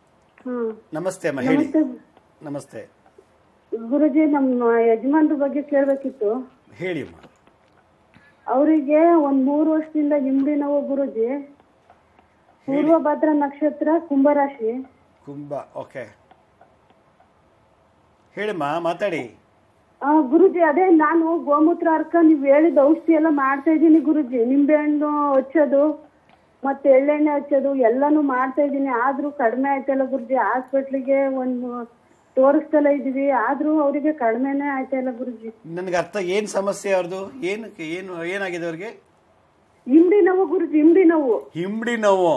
ನಮಸ್ತೆ ಅಮ್ಮ, ಹೇಳಿ. ನಮಸ್ತೆ ಗುರುಜಿ, ನಮ್ಮ ಯಜಮಾನ್ರ ಬಗ್ಗೆ ಕೇಳಬೇಕಿತ್ತು. ಹೇಳಿ ಅಮ್ಮ. ಅವರಿಗೆ ಒಂದ್ ಮೂರು ವರ್ಷದಿಂದ ಹಿಂಡಿ ನೋವು ಗುರುಜಿ. ಪೂರ್ವ ಭದ್ರ ನಕ್ಷತ್ರ, ಕುಂಭರಾಶಿ. ಕುಂಭ, ಓಕೆ, ಹೇಳಿಮ್ಮ, ಮಾತಾಡಿ. ಆ ಗುರುಜಿ, ಅದೇ ನಾನು ಗೋಮೂತ್ರ ಅರ್ಕ ನೀವ್ ಹೇಳಿದ ಔಷಧಿ ಎಲ್ಲ ಮಾಡ್ತಾ ಇದೀನಿ ಗುರುಜಿ. ನಿಂಬೆಹಣ್ಣು ಹಚ್ಚೋದು ಮತ್ತೆ ಎಳ್ಳೆಣ್ಣೆ ಹಚ್ಚೋದು ಎಲ್ಲಾನು ಮಾಡ್ತಾ ಇದೀನಿ, ಆದ್ರೂ ಕಡಿಮೆ ಆಯ್ತಲ್ಲ ಗುರುಜಿ. ಹಾಸ್ಪಿಟ್ಲಿಗೆ ಒಂದು ತೋರಿಸ್ತಲ್ಲ ಇದೀವಿ, ಆದ್ರೂ ಅವರಿಗೆ ಕಡಿಮೆನೆ ಆಯ್ತಾ ಇಲ್ಲ ಗುರುಜಿ. ನನ್ಗೆ ಅರ್ಥ, ಏನ್ ಸಮಸ್ಯೆ ಅವ್ರದ್ದು? ಏನಕ್ಕೆ, ಏನು ಏನಾಗಿದೆ ಅವ್ರಿಗೆ? ಹಿಂಡಿ ನೋವು ಗುರುಜಿ, ಹಿಂಡಿ ನೋವು. ಹಿಂಬಡಿ ನೋವು,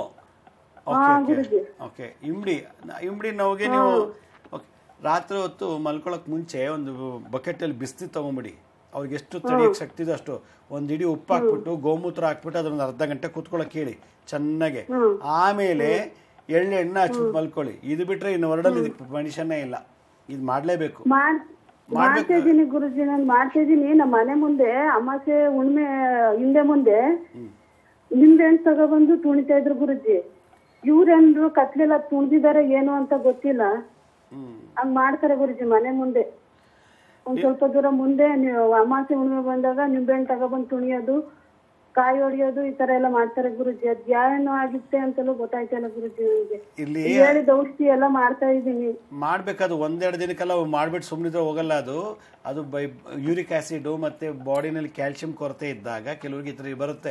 ಓಕೆ. ಹಿಂಬಡಿ ಹಿಂಬಡಿ ನೋವಿಗೆ ನೀವು ರಾತ್ರಿ ಹೊತ್ತು ಮಲ್ಕೊಳಕ್ ಮುಂಚೆ ಒಂದು ಬಕೆಟಲ್ಲಿ ಬಿಸಿ ತಗೊಂಬಿಡಿ. ಅವ್ರಿಗೆ ಎಷ್ಟು ತಡಿಯಕ್ಕೆ ಶಕ್ತಿ ಇದೆ ಅಷ್ಟು ಒಂದು ಇಡೀ ಉಪ್ಪು ಹಾಕ್ಬಿಟ್ಟು ಗೋಮೂತ್ರ ಹಾಕ್ಬಿಟ್ಟು ಅದೊಂದು ಅರ್ಧ ಗಂಟೆ ಕೂತ್ಕೊಳಕ್ ಹೇಳಿ ಚೆನ್ನಾಗೆ. ಆಮೇಲೆ ಎಳ್ಳೆ ಎಣ್ಣೆ ಹಚ್ಬಿಟ್ಟು ಮಲ್ಕೊಳ್ಳಿ. ಇದು ಬಿಟ್ರೆ ಇನ್ನು ಹೊರಡಲ್ಲಿ ಮನುಷ್ಯನೇ ಇಲ್ಲ, ಇದು ಮಾಡ್ಲೇಬೇಕು. ಮಾಡ್ತಾ ಇದೀನಿ ಗುರುಜಿ, ನಾನು ಮಾಡ್ತಾ ಇದೀನಿ. ನಮ್ಮ ಮನೆ ಮುಂದೆ ಅಮಾಸೆ ಹುಣ್ಣಿಮೆ ಹಿಂದೆ ಮುಂದೆ ನಿಂಬೆ ಹಣ್ಣು ತಗೊಬಂದು ತುಣಿತಾ ಇದ್ರು ಗುರುಜಿ. ಇವ್ರೇನ್ರು ಕತ್ಲೆಲ್ಲ ತುಣಿದಿದ್ದಾರೆ ಏನು ಅಂತ ಗೊತ್ತಿಲ್ಲ, ಹಂಗ್ ಮಾಡ್ತಾರೆ ಗುರುಜಿ ಮನೆ ಮುಂದೆ. ಒಂದ್ ಸ್ವಲ್ಪ ದೂರ ಮುಂದೆ ಅಮಾಸೆ ಹುಣ್ಣಿಮೆ ಬಂದಾಗ ನಿಂಬೆ ಹಣ್ಣು ತಗೊಬಂದು ತುಣಿಯೋದು, ಕಾಯಿ ಹೊಡಿಯೋದು, ಈ ತರ ಎಲ್ಲ ಮಾಡ್ತಾರೆ ಗುರುಜಿ. ಅದ್ ಯಾರೇನೋ ಆಗಿತ್ತೆ ಅಂತೆಲ್ಲ ಗೊತ್ತಾಯ್ತಲ್ಲ ಗುರುಜಿ ನನಗೆ. ಇಲ್ಲಿ ಹೇಳಿದ ಔಷಧಿ ಎಲ್ಲ ಮಾಡ್ತಾ ಇದೀನಿ. ಮಾಡ್ಬೇಕಾದ್ರು ಒಂದೆರಡು ದಿನಕ್ಕೆಲ್ಲ ಮಾಡ್ಬಿಟ್ಟು ಸುಮ್ಮನಿದ್ರೆ ಹೋಗಲ್ಲ ಅದು. ಅದು ಬೈ ಯೂರಿಕ್ ಆಸಿಡ್ ಮತ್ತೆ ಬಾಡಿನಲ್ಲಿ ಕ್ಯಾಲ್ಸಿಯಂ ಕೊರತೆ ಇದ್ದಾಗ ಕೆಲವ್ರಿಗೆ ಈ ತರ ಬರುತ್ತೆ.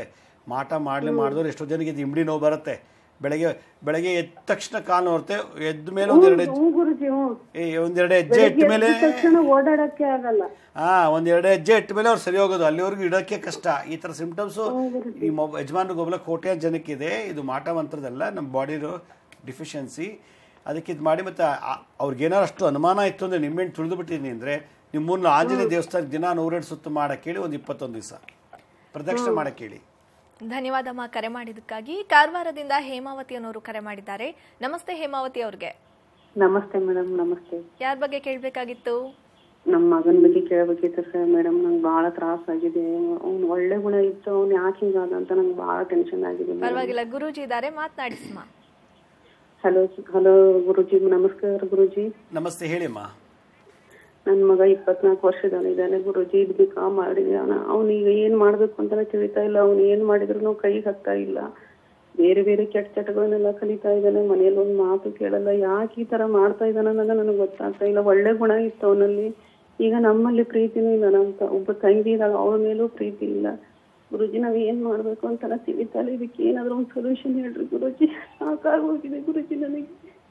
ಮಾಟ ಮಾಡಲಿ ಮಾಡಿದವ್ರು ಎಷ್ಟೋ ಜನಕ್ಕೆ ಇದು ಇಂಬಡಿ ನೋವು ಬರುತ್ತೆ. ಬೆಳಗ್ಗೆ ಬೆಳಗ್ಗೆ ಎದ್ದ ತಕ್ಷಣ ಕಾಲು ನೋರುತ್ತೆ, ಎದ್ದ ಮೇಲೆ ಒಂದೆರಡು ಒಂದೆರಡು ಹೆಜ್ಜೆ ಇಟ್ಟ ಮೇಲೆ ಓಡಾಡಕ್ಕೆ ಆಗಲ್ಲ. ಹಾ ಒಂದೆರಡು ಹೆಜ್ಜೆ ಇಟ್ಟ ಮೇಲೆ ಅವ್ರು ಸರಿ ಹೋಗೋದು, ಅಲ್ಲಿವರೆಗೂ ಇಡೋಕ್ಕೆ ಕಷ್ಟ. ಈ ಥರ ಸಿಂಪ್ಟಮ್ಸು ಈ ಮೊಬ್ ಯಜಮಾನ್ರಿಗೆ ಒಬ್ಬಲ ಕೋಟ್ಯಾಂತರ ಜನಕ್ಕಿದೆ. ಇದು ಮಾಟ ಮಂತ್ರದಲ್ಲ, ನಮ್ಮ ಬಾಡಿರೋ ಡಿಫಿಷಿಯನ್ಸಿ. ಅದಕ್ಕೆ ಇದು ಮಾಡಿ ಮತ್ತು ಅವ್ರಿಗೇನಾರು ಅಷ್ಟು ಅನುಮಾನ ಇತ್ತು ಅಂದರೆ ನಿಮ್ಮೆಣ್ಣು ತುಳಿದು ಬಿಟ್ಟಿದ್ದೀನಿ ಅಂದರೆ ನಿಮ್ಮೂರಿನ ಆಂಜನೇಯ ದೇವಸ್ಥಾನಕ್ಕೆ ದಿನ ನೂರೆರಡು ಸುತ್ತು ಮಾಡಕ್ಕೆ ಹೇಳಿ, ಒಂದು ಇಪ್ಪತ್ತೊಂದು ದಿವಸ ಪ್ರದಕ್ಷಿಣೆ ಮಾಡಕ್ಕೆ ಹೇಳಿ. ಧನ್ಯವಾದಮ್ಮ ಕರೆ ಮಾಡಿದ್ದಕ್ಕಾಗಿ. ಕಾರವಾರದಿಂದ ಹೇಮಾವತಿ ಅನ್ನೋರು ಕರೆ ಮಾಡಿದ್ದಾರೆ. ನಮಸ್ತೆ ಹೇಮಾವತಿ ಅವ್ರಿಗೆ. ನಮಸ್ತೆ ಮೇಡಮ್. ನಮಸ್ತೆ. ಯಾರ ಬಗ್ಗೆ ಕೇಳಬೇಕಾಗಿತ್ತು? ನಮ್ಮ ಮಗನ ಬಗ್ಗೆ ಕೇಳಬೇಕಿತ್ತು ಸರ್. ಮೇಡಮ್ ನಂಗೆ ಬಹಳ ತ್ರಾಸ ಆಗಿದೆ. ಅವ್ನು ಒಳ್ಳೆ ಗುಣ ಇತ್ತು, ಅವ್ನು ಯಾಕೆ ಹಿಂಗಾದ ಅಂತ ನಂಗೆ ಬಹಳ ಟೆನ್ಷನ್ ಆಗಿದೆ. ಪರವಾಗಿಲ್ಲ, ಗುರೂಜಿ ಇದ್ದಾರೆ, ಮಾತನಾಡಿಸಮ್ಮ. ಹಲೋ ಹಲೋ ಗುರುಜಿ. ನಮಸ್ಕಾರ ಗುರುಜಿ. ನಮಸ್ತೆ, ಹೇಳಿಮ್ಮ. ನನ್ನ ಮಗ ಇಪ್ಪತ್ನಾಲ್ಕು ವರ್ಷದವನಿದ್ದಾನೆ ಗುರುಜಿ. ಇದು ಬಿಕಾ ಮಾಡಿದಾನ. ಅವನೀಗ ಏನ್ ಮಾಡ್ಬೇಕು ಅಂತಾನೆ ತಿಳಿತಾ ಇಲ್ಲ. ಅವ್ನು ಏನ್ ಮಾಡಿದ್ರು ಕೈಗೆ ಹತ್ತಾ ಇಲ್ಲ. ಬೇರೆ ಬೇರೆ ಕೆಟ್ಟ ಚಟಗಳನ್ನೆಲ್ಲ ಕಲಿತಾ ಇದ್ದಾನೆ. ಮನೇಲಿ ಒಂದು ಮಾತು ಕೇಳಲ್ಲ. ಯಾಕೆ ಈ ತರ ಮಾಡ್ತಾ ಇದ್ದಾನ ಅನ್ನೋದು ನನಗೆ ಗೊತ್ತಾಗ್ತಾ ಇಲ್ಲ. ಒಳ್ಳೆ ಗುಣ ಇತ್ತು ಅವನಲ್ಲಿ. ಈಗ ನಮ್ಮಲ್ಲಿ ಪ್ರೀತಿನೂ ಇಲ್ಲ. ನಮ್ಮ ಒಬ್ಬ ತಂಗಿ ಇದ್ದಾಗ ಅವ್ರ ಮೇಲೂ ಪ್ರೀತಿ ಇಲ್ಲ. ಗುರುಜಿ ನಾವ್ ಏನ್ ಮಾಡ್ಬೇಕು ಅಂತಾನೆ ತಿಳಿತಾ ಇಲ್ಲ. ಇದಕ್ಕೆ ಏನಾದ್ರು ಒಂದು ಸೊಲ್ಯೂಷನ್ ಹೇಳ್ರಿ ಗುರುಜಿ. ಸಾಕಾಗೋಗಿದೆ ಗುರುಜಿ ನನಗೆ.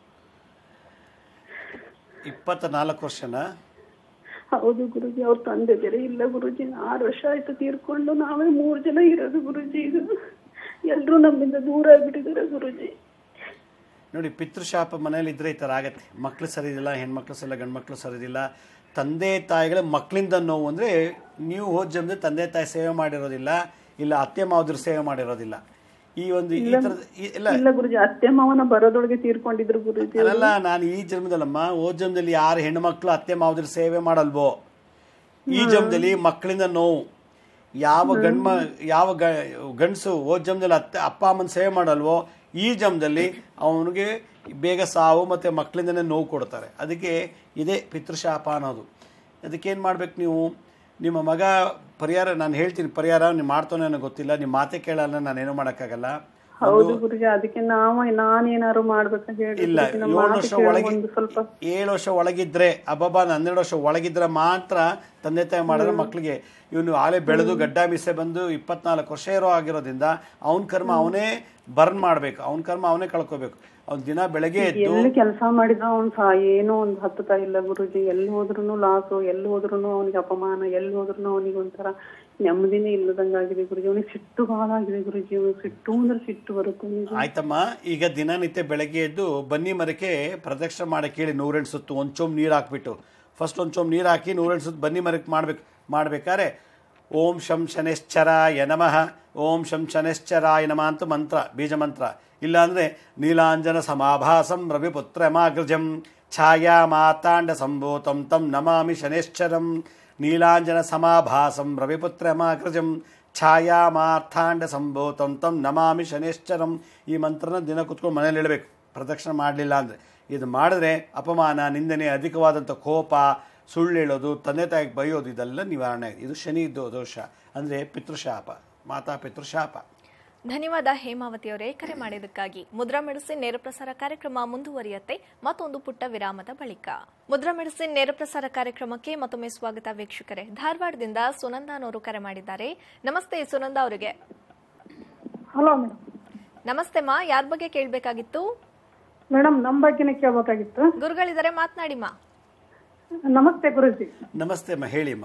ಇಪ್ಪತ್ತ ನಾಲ್ಕು ವರ್ಷನಾ? ಹೌದು ಗುರುಜಿ. ಅವ್ರ ತಂದೆ ಬೇರೆ ಇಲ್ಲ ಗುರುಜಿ. ಆರು ವರ್ಷ ಆಯ್ತು ತೀರ್ಕೊಂಡು. ನಾವೇ ಮೂರ್ ಜನ ಇರೋದು ಗುರುಜಿ. ಈಗ ಎಲ್ರು ನಮ್ಮಿಂದ ದೂರ ಆಗ್ಬಿಟ್ಟಿದ್ದಾರೆ ಗುರುಜಿ. ನೋಡಿ, ಪಿತೃಶಾಪ ಮನೇಲಿ ಇದ್ರೆ ಈ ಥರ ಆಗತ್ತೆ. ಮಕ್ಕಳು ಸರಿಯಿಲ್ಲ, ಹೆಣ್ಮಕ್ಳು ಸರಿಯಿಲ್ಲ, ಗಂಡು ಮಕ್ಕಳು ಸರಿಯಿಲ್ಲ. ತಂದೆ ತಾಯಿಗಳ ಮಕ್ಕಳಿಂದ ನೋವು ಅಂದರೆ ನೀವು ಹೋದ ಜನ್ಮದಲ್ಲಿ ತಂದೆ ತಾಯಿ ಸೇವೆ ಮಾಡಿರೋದಿಲ್ಲ, ಇಲ್ಲ ಅತ್ತೆ ಮಾವದ್ರು ಸೇವೆ ಮಾಡಿರೋದಿಲ್ಲ. ಈ ಒಂದು ಈ ಥರದ ಇಲ್ಲ ಗುರುಜಿ. ಅತ್ತೆ ಮಾವನ ಬರೋದೊಳಗೆ ತೀರ್ಕೊಂಡಿದ್ರು ಗುರುಜಿ. ಅಲ್ಲ, ನಾನು ಈ ಜನ್ಮದಲ್ಲಮ್ಮ, ಹೋದ ಜನ್ಮದಲ್ಲಿ ಯಾರು ಹೆಣ್ಮಕ್ಳು ಅತ್ತೆ ಮಾವದ್ರ ಸೇವೆ ಮಾಡಲ್ವೋ, ಈ ಜನ್ಮದಲ್ಲಿ ಮಕ್ಕಳಿಂದ ನೋವು. ಯಾವ ಗಂಡ್ಮ ಯಾವ ಗಂಡಸು ಹೋದ ಜನ್ಮದಲ್ಲಿ ಅತ್ತೆ ಅಪ್ಪ ಅಮ್ಮನ ಸೇವೆ ಮಾಡಲ್ವೋ, ಈ ಜನ್ಮದಲ್ಲಿ ಅವನಿಗೆ ಬೇಗ ಸಾವು ಮತ್ತು ಮಕ್ಕಳಿಂದನೇ ನೋವು ಕೊಡ್ತಾರೆ. ಅದಕ್ಕೆ ಇದೇ ಪಿತೃಶಾಪ ಅನ್ನೋದು. ಅದಕ್ಕೇನು ಮಾಡ್ಬೇಕು ನೀವು? ನಿಮ್ಮ ಮಗ ಪರಿಹಾರ ನಾನು ಹೇಳ್ತೀನಿ, ಪರಿಹಾರ ನೀವು ಮಾಡ್ತಾನೆ ನನಗೆ ಗೊತ್ತಿಲ್ಲ, ನಿಮ್ಮ ಮಾತೆ ಕೇಳಲ್ಲ, ನಾನೇನು ಮಾಡೋಕ್ಕಾಗಲ್ಲ. ಹೌದು ಗುರುಜಿ. ಅದಕ್ಕೆ ನಾವು ನಾನೇನಾದ್ರು ಮಾಡ್ಬೇಕಂತ ಹೇಳಿ ಇಲ್ಲ, ಏಳು ವರ್ಷ ಒಳಗೆ ಏಳು ವರ್ಷ ಒಳಗಿದ್ರೆ ಅಬ್ಬಬ್ಬಾ, ಹನ್ನೆರಡು ವರ್ಷ ಒಳಗಿದ್ರೆ ಮಾತ್ರ ತಂದೆ ತಾಯಿ ಮಾಡಿದ್ರೆ ಮಕ್ಕಳಿಗೆ. ಇವನು ಆಲೆ ಬೆಳೆದು ಗಡ್ಡ ಮೀಸೆ ಬಂದು ಇಪ್ಪತ್ನಾಲ್ಕು ವರ್ಷ ಇರೋ ಆಗಿರೋದ್ರಿಂದ ಅವನ ಕರ್ಮ ಅವನೇ ಬರ್ನ್ ಮಾಡ್ಬೇಕು, ಅವನ ಕರ್ಮ ಅವನೇ ಕಳ್ಕೋಬೇಕು. ಅವ್ನ ದಿನ ಬೆಳಗ್ಗೆ ಎಲ್ಲಿ ಕೆಲಸ ಮಾಡಿದ್ರ ಅವ್ನು ಸಹ ಏನೋ ಒಂದು ಹತ್ತುತ್ತಾ ಇಲ್ಲ ಗುರುಜಿ. ಎಲ್ಲಿ ಹೋದ್ರು ಲಾಸು, ಎಲ್ಲಿ ಹೋದ್ರು ಅವನಿಗೆ ಅಪಮಾನ, ಎಲ್ಲಿ ಹೋದ್ರು ಅವನಿಗೆ ಒಂಥರ ನೆಮ್ಮದಿನೇ ಇಲ್ಲದಂಗಾಗಿದೆ ಗುರುಜಿ. ಅವನಿಗೆ ಸಿಟ್ಟು ಹಾಳಾಗಿದೆ ಗುರುಜಿ. ಅವನಿಗೆ ಸಿಟ್ಟು ಅಂದ್ರೆ ಸಿಟ್ಟು ಬರುತ್ತೆ. ಆಯ್ತಮ್ಮ, ಈಗ ದಿನನಿತ್ಯ ಬೆಳಗ್ಗೆ ಎದ್ದು ಬನ್ನಿ ಮರಕ್ಕೆ ಪ್ರದಕ್ಷಿಣೆ ಮಾಡಕ್ಕೆ ಹೇಳಿ, ನೂರೆಂಟು ಸುತ್ತು ಒಂದು ಚೊಂಬು ನೀರು ಹಾಕ್ಬಿಟ್ಟು, ಫಸ್ಟ್ ಒಂದು ಚೊಂಬು ನೀರು ಹಾಕಿ ನೂರೆಂಟು ಸುತ್ತು ಬನ್ನಿ ಮರಕ್ಕೆ ಮಾಡ್ಬೇಕು. ಮಾಡ್ಬೇಕಾದ್ರೆ ಓಂ ಶಂ ಶನೇಶ್ಚರಾಯ ನಮಃ, ಓಂ ಶಂ ಶನೇಶ್ಚರಾಯ ನಮಃ ಅಂತ ಮಂತ್ರ, ಬೀಜ ಮಂತ್ರ. ಇಲ್ಲಾಂದರೆ ನೀಲಾಂಜನ ಸಮಾಭಾಸಂ ರವಿಪುತ್ರಮಾಗ್ರಜಂ ಛಾಯಾ ಮಾತಾಂಡ ಸಂಭೂತಂ ತಂ ನಮಾಮಿ ಶನೇಶ್ಚರಂ. ನೀಲಾಂಜನ ಸಮಾಭಾಸಂ ರವಿಪುತ್ರಮಾಗ್ರಜಂ ಛಾಯಾ ಮಾರ್ಥಾಂಡ ಸಂಭೂತಂ ತಂ ನಮಾಮಿ ಶನೇಶ್ಚರಂ. ಈ ಮಂತ್ರನ ದಿನ ಕೂತ್ಕೊಂಡು ಮನೇಲಿ ಹೇಳಬೇಕು, ಪ್ರದಕ್ಷಿಣೆ ಮಾಡಲಿಲ್ಲ ಅಂದರೆ. ಇದು ಮಾಡಿದ್ರೆ ಅಪಮಾನ, ನಿಂದನೆ, ಅಧಿಕವಾದಂಥ ಕೋಪ, ಸುಳ್ಳು ಹೇಳೋದು, ತಂದೆ ತಾಯಿಗೆ ಬೈಯೋದು, ಇದೆಲ್ಲ ನಿವಾರಣೆ. ಇದು ಶನಿ ದೋಷ ಅಂದರೆ ಪಿತೃಶಾಪ, ಮಾತಾ ಪಿತೃಶಾಪ. ಧನ್ಯವಾದ ಹೇಮಾವತಿಯವರೇ ಕರೆ ಮಾಡಿದ್ದಕ್ಕಾಗಿ. ಮುದ್ರಾ ಮೆಡಿಸಿನ್ ನೇರ ಪ್ರಸಾರ ಕಾರ್ಯಕ್ರಮ ಮುಂದುವರಿಯುತ್ತೆ ಮತ್ತೊಂದು ಪುಟ್ಟ ವಿರಾಮದ ಬಳಿಕ. ಮುದ್ರಾ ಮೆಡಿಸಿನ್ ನೇರ ಪ್ರಸಾರ ಕಾರ್ಯಕ್ರಮಕ್ಕೆ ಮತ್ತೊಮ್ಮೆ ಸ್ವಾಗತ ವೀಕ್ಷಕರೇ. ಧಾರವಾಡದಿಂದ ಸುನಂದ ಅವರು ಕರೆ ಮಾಡಿದ್ದಾರೆ. ನಮಸ್ತೆ ಸುನಂದ ಅವರಿಗೆ. Hello madam. ನಮಸ್ತೆ ಮಾ, ಯಾರ ಬಗ್ಗೆ ಕೇಳಬೇಕಾಗಿತ್ತು? ಮೇಡಮ್ ನಮ್ಮ ಬಗ್ಗೆನೇ ಕೇಳಬೇಕಾಗಿತ್ತು. ಗುರುಗಳಿದ್ದಾರೆ, ಮಾತನಾಡಿ ಮಾ. ನಮಸ್ತೆ ಗುರುಜಿ. ನಮಸ್ತೆ ಅಮ್ಮ, ಹೇಳಿಮ್ಮ.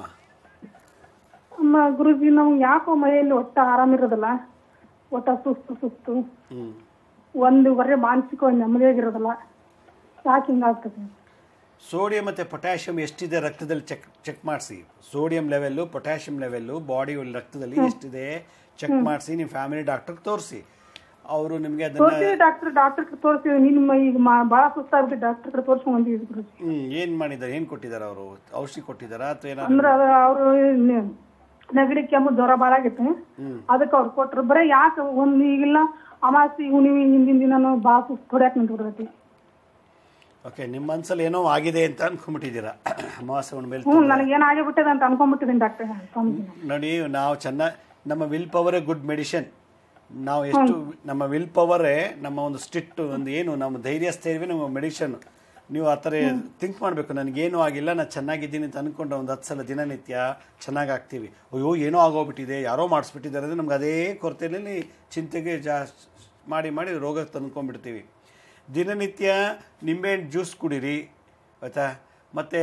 ಅಮ್ಮ ಗುರುಜಿ, ನಮ್ಗೆ ಯಾಕೋ ಮನೆಯಲ್ಲಿ ಒಟ್ಟ ಆರಾಮಿರೋದಿಲ್ಲ. ಒಟ್ಟ ಸುಸ್ತು ಸುಸ್ತು ಒಂದು ಬರೀ ಮಾನಸಿಕವಾಗಿ ನೆಮ್ಮದಿಯಾಗಿರೋದಿಲ್ಲ. ಯಾಕೆ ಹಿಂಗಾಗ್ತದೆ? ಸೋಡಿಯಂ ಮತ್ತು ಪೊಟ್ಯಾಷಿಯಂ ಎಷ್ಟಿದೆ ರಕ್ತದಲ್ಲಿ ಚೆಕ್ ಚೆಕ್ ಮಾಡಿಸಿ. Sodium level, potassium level body ರಕ್ತದಲ್ಲಿ ಎಷ್ಟಿದೆ ಚೆಕ್ ಮಾಡಿಸಿ. ನಿಮ್ಮ ಫ್ಯಾಮಿಲಿ ಡಾಕ್ಟರ್ಗೆ ತೋರಿಸಿ. ಅವರು ನಿಮಗೆ ಅದನ್ನ ಡಾಕ್ಟರ್ ಡಾಕ್ಟರ್ ತೋರಿಸಿ. ನಿಮ್ಮ ಈಗ ಭಾಳ ಸುಸ್ತಾಗ್ಬಿಟ್ಟು ಡಾಕ್ಟರ್ ಕಡೆ ತೋರಿಸ್ಕೊಂಡು ಬಂದಿದ್ದೀವಿ ಗುರುಜಿ. ಹ್ಮ್ ಏನು ಮಾಡಿದ್ದಾರೆ? ಏನು ಕೊಟ್ಟಿದ್ದಾರೆ ಅವರು? ಔಷಧಿ ಕೊಟ್ಟಿದ್ದಾರಾ ಅಥವಾ ಏನಾದ್ರು? ಅಂದ್ರೆ ಅವರು ನೆಗಡಿ, ಕೆಮ್ಮು, ಜ್ವರ ಭಾಳ ಆಗಿತ್ತು. ಅದಕ್ಕೆ ಅವ್ರು ಕೊಟ್ರು. ಬರೀ ಯಾಕೆ ಒಂದ್ ಈಗಿಲ್ಲ ಅಮಾಸಿ ಹುಣ್ಣಿಮೆ ಹಿಂದಿನ ದಿನ ಭಾಳ ಸುಸ್ತು ಹೊಡ್ಯಾಕ್ ನಿಂತ್ಬಿಡ್ತೈತಿ. ಓಕೆ, ನಿಮ್ಮ ಮನಸ್ಸಲ್ಲಿ ಏನೋ ಆಗಿದೆ ಅಂತ ಅನ್ಕೊಂಡ್ಬಿಟ್ಟಿದ್ದೀರಾ. ಅಮಾವಾಸ್ಯೆ ಹುಣ್ಣಿಮೆ ಮೇಲೆ ಹ್ಞೂ ನನಗೆ ಏನಾಗಿಬಿಟ್ಟಿದೆ ಅಂತ ಅನ್ಕೊಂಡ್ಬಿಟ್ಟಿದ್ದೀನಿ ಡಾಕ್ಟರ್. ನೋಡಿ, ನಾವು ಚೆನ್ನಾಗಿ ನಮ್ಮ ವಿಲ್ ಪವರೇ ಗುಡ್ ಮೆಡಿಷನ್. ನಾವು ಎಷ್ಟು ನಮ್ಮ ವಿಲ್ ಪವರೇ ನಮ್ಮ ಒಂದು ಸ್ಟಿಟ್ ಒಂದು ಏನು ನಮ್ಮ ಧೈರ್ಯ ಸ್ಥೈರ್ಯವೇ ನಮ್ಮ ಮೆಡಿಷನ್. ನೀವು ಆ ಥರ ಥಿಂಕ್ ಮಾಡಬೇಕು, ನನಗೇನೂ ಆಗಿಲ್ಲ, ನಾನು ಚೆನ್ನಾಗಿದ್ದೀನಿ ಅಂತ ಅಂದ್ಕೊಂಡ್ರೆ ಒಂದು ಹತ್ತು ಸಲ ದಿನನಿತ್ಯ ಚೆನ್ನಾಗಿ ಆಗ್ತೀವಿ. ಅಯ್ಯೋ ಏನೋ ಆಗೋಗ್ಬಿಟ್ಟಿದೆ, ಯಾರೋ ಮಾಡಿಸ್ಬಿಟ್ಟಿದ್ದಾರೆ ಅಂದರೆ ನಮ್ಗೆ ಅದೇ ಕೊರತೆಯಲ್ಲಿ ಚಿಂತೆಗೆ ಜಾಸ್ತಿ ಮಾಡಿ ಮಾಡಿ ರೋಗ ತಂದ್ಕೊಂಡ್ಬಿಡ್ತೀವಿ. ದಿನನಿತ್ಯ ನಿಂಬೆಹಣ್ಣು ಜ್ಯೂಸ್ ಕುಡೀರಿ ಆಯಿತಾ. ಮತ್ತು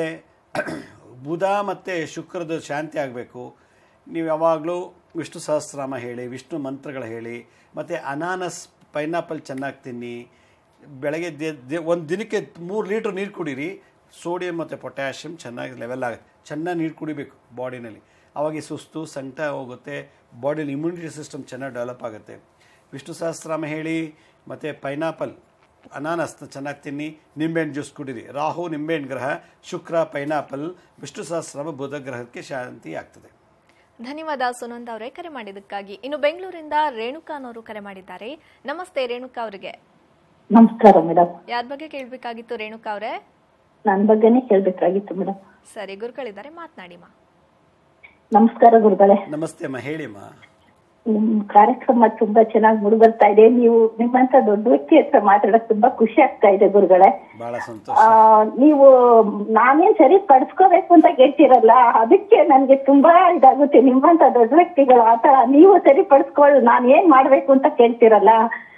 ಬುಧ ಮತ್ತು ಶುಕ್ರದ ಶಾಂತಿ ಆಗಬೇಕು. ನೀವು ಯಾವಾಗಲೂ ವಿಷ್ಣು ಸಹಸ್ರನಾಮ ಹೇಳಿ, ವಿಷ್ಣು ಮಂತ್ರಗಳು ಹೇಳಿ, ಮತ್ತು ಅನಾನಸ್ ಪೈನಾಪಲ್ ಚೆನ್ನಾಗಿ ತಿನ್ನಿ. ಬೆಳಗ್ಗೆ ಒಂದು ದಿನಕ್ಕೆ ಮೂರು ಲೀಟ್ರ್ ನೀರು ಕುಡೀರಿ. ಸೋಡಿಯಂ ಮತ್ತು ಪೊಟ್ಯಾಷಿಯಮ್ ಚೆನ್ನಾಗಿ ಲೆವೆಲ್ ಆಗುತ್ತೆ. ಚೆನ್ನಾಗಿ ನೀರು ಕುಡಿಬೇಕು ಬಾಡಿನಲ್ಲಿ. ಆವಾಗ ಈ ಸುಸ್ತು ಸಂಕಟ ಹೋಗುತ್ತೆ, ಬಾಡಿಯಲ್ಲಿ ಇಮ್ಯುನಿಟಿ ಸಿಸ್ಟಮ್ ಚೆನ್ನಾಗಿ ಡೆವಲಪ್ ಆಗುತ್ತೆ. ವಿಷ್ಣು ಸಹಸ್ರನಾಮ ಹೇಳಿ, ಮತ್ತು ಪೈನಾಪಲ್ ಅನಾನಸ್ನ ಚೆನ್ನಾಗಿ ತಿನ್ನಿ, ನಿಂಬೆಹಣ್ಣು ಜ್ಯೂಸ್ ಕುಡೀರಿ. ರಾಹು ನಿಂಬೆಹಣ್ಣು ಗ್ರಹ, ಶುಕ್ರ ಪೈನಾಪಲ್, ವಿಷ್ಣು ಸಹಸ್ರನಾಮ ಬುಧ ಗ್ರಹಕ್ಕೆ ಶಾಂತಿ ಆಗ್ತದೆ. ಧನ್ಯವಾದ ಸುನಂದ ಅವರೇ ಕರೆ ಮಾಡಿದ್ದಕ್ಕಾಗಿ. ಇನ್ನು ಬೆಂಗಳೂರಿಂದ ರೇಣುಕಾನವರು ಕರೆ ಮಾಡಿದ್ದಾರೆ. ನಮಸ್ತೆ ರೇಣುಕಾ ಅವರಿಗೆ. ನಮಸ್ಕಾರ ಮೇಡಮ್. ಯಾರ ಬಗ್ಗೆ ಕೇಳಬೇಕಾಗಿತ್ತು ರೇಣುಕಾ ಅವರೇ? ನನ್ನ ಬಗ್ಗೆನೇ ಕೇಳಬೇಕಾಗಿತ್ತು ಮೇಡಮ್. ಸರಿ, ಗುರುಗಳಿದ್ದಾರೆ, ಮಾತನಾಡಿಮ್ಮ. ನಮಸ್ಕಾರ ಗುರುಗಳೇ. ನಮಸ್ತೆ ಅಮ್ಮ, ಹೇಳಿಮ್ಮ. ನಿಮ್ ಕಾರ್ಯಕ್ರಮ ತುಂಬಾ ಚೆನ್ನಾಗಿ ಮೂಡಿ ಬರ್ತಾ ಇದೆ. ನೀವು ನಿಮ್ಮಂತ ದೊಡ್ಡ ವ್ಯಕ್ತಿ ಹತ್ರ ಮಾತಾಡಕ್ ತುಂಬಾ ಖುಷಿ ಆಗ್ತಾ ಇದೆ ಗುರುಗಳೇ. ಬಹಳ ಸಂತೋಷ. ನೀವು ನಾನೇನ್ ಸರಿ ಪಡಿಸ್ಕೋಬೇಕು ಅಂತ ಕೇಳ್ತಿರಲ್ಲ, ಅದಕ್ಕೆ ನನ್ಗೆ ತುಂಬಾ ಇದಾಗುತ್ತೆ. ನಿಮ್ಮಂತ ದೊಡ್ಡ ವ್ಯಕ್ತಿಗಳು ಆತರ ನೀವು ಸರಿ ಪಡಿಸ್ಕೊಳ್ಳ ನಾನ್ ಏನ್ ಮಾಡ್ಬೇಕು ಅಂತ ಕೇಳ್ತಿರಲ್ಲ,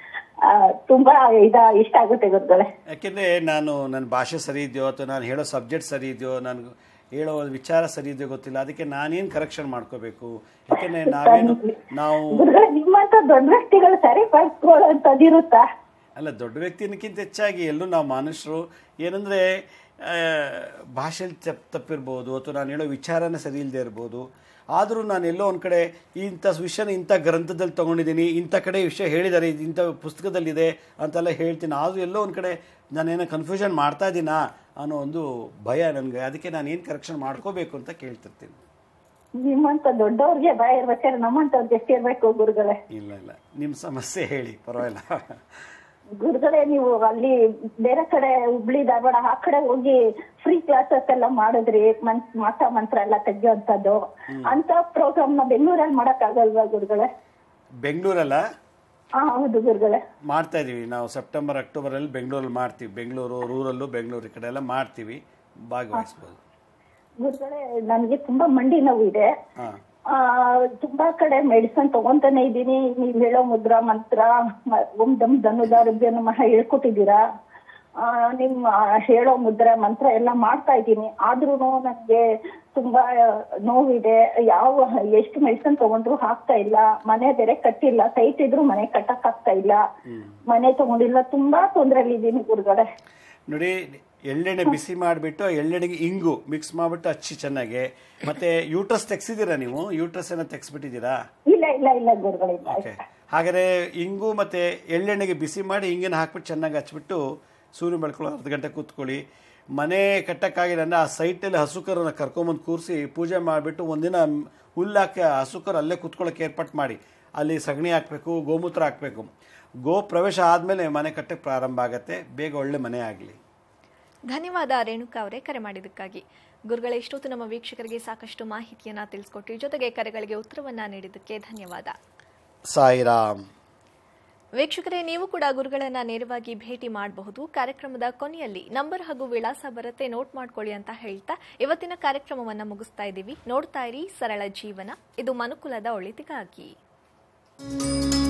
ತುಂಬಾ ಇದ ಇಷ್ಟ ಆಗುತ್ತೆ ಗುರುಗಳೇ. ಯಾಕೆಂದ್ರೆ ನಾನು ನನ್ನ ಭಾಷೆ ಸರಿ ಇದೆಯೋ ಅಥವಾ ನಾನು ಹೇಳೋ ಸಬ್ಜೆಕ್ಟ್ ಸರಿ ಇದೆಯೋ, ನಾನು ಹೇಳೋ ವಿಚಾರ ಸರಿ ಇದೆಯೋ ಗೊತ್ತಿಲ್ಲ. ಅದಕ್ಕೆ ನಾನೇನು ಕರೆಕ್ಷನ್ ಮಾಡ್ಕೋಬೇಕು? ಯಾಕೆಂದ್ರೆ ನಾವೇನು ನಾವು ನಿಮ್ಮಂತ ದೊಡ್ಡ ವ್ಯಕ್ತಿಗಳು ಸರಿ ಪಡಿಸ್ಕೊಳ್ಳೋಂಥದ್ದಿರುತ್ತಾ? ಅಲ್ಲ, ದೊಡ್ಡ ವ್ಯಕ್ತಿನಕ್ಕಿಂತ ಹೆಚ್ಚಾಗಿ ಎಲ್ಲೂ ನಾವು ಮನುಷ್ಯರು. ಏನಂದರೆ ಭಾಷೆಯಲ್ಲಿ ತಪ್ಪು ತಪ್ಪಿರ್ಬೋದು ಅಥವಾ ನಾನು ಹೇಳೋ ವಿಚಾರನೇ ಸರಿ ಇಲ್ಲದೆ ಇರ್ಬೋದು. ಆದರೂ ನಾನು ಎಲ್ಲೋ ಒಂದು ಕಡೆ ಇಂಥ ವಿಷಯನ ಇಂಥ ಗ್ರಂಥದಲ್ಲಿ ತೊಗೊಂಡಿದ್ದೀನಿ, ಇಂಥ ಕಡೆ ವಿಷಯ ಹೇಳಿದ್ದಾರೆ, ಇಂಥ ಪುಸ್ತಕದಲ್ಲಿದೆ ಅಂತೆಲ್ಲ ಹೇಳ್ತೀನಿ. ಆದರೂ ಎಲ್ಲೋ ಒಂದು ಕಡೆ ನಾನೇನೋ ಕನ್ಫ್ಯೂಷನ್ ಮಾಡ್ತಾ ಇದ್ದೀನಾ ಅನ್ನೋ ಒಂದು ಭಯ ನನಗೆ. ಅದಕ್ಕೆ ನಾನು ಏನು ಕರೆಕ್ಷನ್ ಮಾಡ್ಕೋಬೇಕು ಅಂತ ಕೇಳ್ತಿರ್ತೀನಿ. ನಿಮ್ಮಂತ ದೊಡ್ಡವ್ರಿಗೆ ಭಯ ಇರ್ಬೇಕಾದ್ರೆ ನಮ್ಮಂತವ್ರಿಗೆ ಎಷ್ಟು ಇರ್ಬೇಕು ಗುರುಗಳೇ? ಇಲ್ಲ ಇಲ್ಲ, ನಿಮ್ಮ ಸಮಸ್ಯೆ ಹೇಳಿ, ಪರವಾಗಿಲ್ಲ. ಗುರುಗಳೇ, ನೀವು ಅಲ್ಲಿ ಬೇರೆ ಕಡೆ ಹುಬ್ಳಿ ಧಾರವಾಡ ಆ ಕಡೆ ಹೋಗಿ ಫ್ರೀ ಕ್ಲಾಸಸ್ ಎಲ್ಲ ಮಾಡಿದ್ರಿ, ಮನ್ ಮಾಸ ಮಂತ್ರ ಎಲ್ಲ ತೆಗಿಯೋಂಥದ್ದು. ಅಂತ ಪ್ರೋಗ್ರಾಮ್ ನ ಬೆಂಗಳೂರಲ್ಲಿ ಮಾಡಕ್ ಆಗಲ್ವಾ ಗುರುಗಳೇ? ಬೆಂಗಳೂರಲ್ಲ? ಹಾ ಹೌದು ಗುರುಗಳೇ, ಮಾಡ್ತಾ ಇದೀವಿ ನಾವು. ಸೆಪ್ಟೆಂಬರ್ ಅಕ್ಟೋಬರ್ ಅಲ್ಲಿ ಬೆಂಗಳೂರಲ್ಲಿ ಮಾಡ್ತೀವಿ. ಬೆಂಗಳೂರು ರೂರಲ್ಲು ಬೆಂಗಳೂರು ಈ ಕಡೆ ಎಲ್ಲ ಮಾಡ್ತೀವಿ, ಭಾಗವಹಿಸ್ಬೋದು. ಗುರುಗಳೇ, ನನಗೆ ತುಂಬಾ ಮಂಡಿ ನೋವು ಇದೆ. ಆ ತುಂಬಾ ಕಡೆ ಮೆಡಿಸನ್ ತಗೊಂತಾನೆ ಇದ್ದೀನಿ. ನೀವ್ ಹೇಳೋ ಮುದ್ರಾ ಮಂತ್ರ, ಓಂ ದಮ್ ಧನುಧಾರಭ್ಯ ನಮಃ ಹೇಳ್ಕೊಟ್ಟಿದ್ದೀರಾ. ಆ ನಿಮ್ ಹೇಳೋ ಮುದ್ರಾ ಮಂತ್ರ ಎಲ್ಲ ಮಾಡ್ತಾ ಇದ್ದೀನಿ. ಆದ್ರೂ ನನ್ಗೆ ತುಂಬಾ ನೋವಿದೆ. ಯಾವ ಎಷ್ಟು ಮೆಡಿಸನ್ ತಗೊಂಡ್ರು ಆಗ್ತಾ ಇಲ್ಲ. ಮನೆ ಬೇರೆ ಕಟ್ಟಿಲ್ಲ, ಸೈಟ್ ಇದ್ರು ಮನೆ ಕಟ್ಟಕ್ ಆಗ್ತಾ ಇಲ್ಲ. ಮನೆ ತಗೊಂಡಿಲ್ಲ, ತುಂಬಾ ತೊಂದ್ರೆಲಿದ್ದೀನಿ ಗುರುಗಳೇ. ನೋಡಿ, ಎಳ್ಳೆಣ್ಣೆ ಬಿಸಿ ಮಾಡಿಬಿಟ್ಟು ಎಳ್ಳೆಣ್ಣೆಗೆ ಇಂಗು ಮಿಕ್ಸ್ ಮಾಡಿಬಿಟ್ಟು ಹಚ್ಚಿ ಚೆನ್ನಾಗಿ. ಮತ್ತೆ ಯೂಟ್ರಸ್ ತೆಗ್ಸಿದ್ದೀರಾ ನೀವು? ಯೂಟ್ರಸ್ ಏನೋ ತೆಗ್ಸ್ಬಿಟ್ಟಿದ್ದೀರಾ? ಇಲ್ಲ ಇಲ್ಲ ಇಲ್ಲ ಗುರುಗಳೇ. ಓಕೆ, ಹಾಗಾದ್ರೆ ಇಂಗು ಮತ್ತೆ ಎಳ್ಳೆಣ್ಣೆಗೆ ಬಿಸಿ ಮಾಡಿ ಹಿಂಗೇನು ಹಾಕ್ಬಿಟ್ಟು ಚೆನ್ನಾಗಿ ಹಚ್ಬಿಟ್ಟು ಸೂರ್ಯ ಬೆಳ್ಕೊಳ್ಳೋ ಅರ್ಧ ಗಂಟೆ ಕೂತ್ಕೊಳ್ಳಿ. ಮನೆ ಕಟ್ಟಕ್ಕಾಗಿಲ್ಲ ಅಂದ್ರೆ ಆ ಸೈಟಲ್ಲಿ ಹಸುಕರನ್ನ ಕರ್ಕೊಂಬಂದು ಕೂರಿಸಿ ಪೂಜೆ ಮಾಡಿಬಿಟ್ಟು ಒಂದಿನ ಹುಲ್ಲಾಕಿ ಹಸುಕರು ಅಲ್ಲೇ ಕೂತ್ಕೊಳ್ಳೋಕೆ ಏರ್ಪಾಟ್ ಮಾಡಿ. ಅಲ್ಲಿ ಸಗಣಿ ಹಾಕಬೇಕು, ಗೋಮೂತ್ರ ಹಾಕಬೇಕು. ಗೋ ಪ್ರವೇಶ ಆದಮೇಲೆ ಮನೆ ಕಟ್ಟಕ್ಕೆ ಪ್ರಾರಂಭ ಆಗುತ್ತೆ. ಬೇಗ ಒಳ್ಳೆ ಮನೆ ಆಗಲಿ. ಧನ್ಯವಾದ ರೇಣುಕಾ ಅವರೇ ಕರೆ ಮಾಡಿದ್ದಕ್ಕಾಗಿ. ಗುರುಗಳೇ, ಇಷ್ಟೊತ್ತು ನಮ್ಮ ವೀಕ್ಷಕರಿಗೆ ಸಾಕಷ್ಟು ಮಾಹಿತಿಯನ್ನ ತಿಳಿಸ್ಕೊಟ್ಟು ಜೊತೆಗೆ ಕರೆಗಳಿಗೆ ಉತ್ತರವನ್ನ ನೀಡಿದ್ದಕ್ಕೆ ಧನ್ಯವಾದ. ಸಾಯಿರಾಮ್. ವೀಕ್ಷಕರೇ, ನೀವು ಕೂಡ ಗುರುಗಳನ್ನ ನೇರವಾಗಿ ಭೇಟಿ ಮಾಡಬಹುದು. ಕಾರ್ಯಕ್ರಮದ ಕೊನೆಯಲ್ಲಿ ನಂಬರ್ ಹಾಗೂ ವಿಳಾಸ ಬರುತ್ತೆ, ನೋಟ್ ಮಾಡ್ಕೊಳ್ಳಿ ಅಂತ ಹೇಳ್ತಾ ಇವತ್ತಿನ ಕಾರ್ಯಕ್ರಮವನ್ನ ಮುಗಿಸ್ತಾ ಇದ್ದೀವಿ. ನೋಡ್ತಾ ಇರಿ ಸರಳ ಜೀವನ, ಇದು ಮನುಕುಲದ ಒಳಿತಿಗಾಗಿ.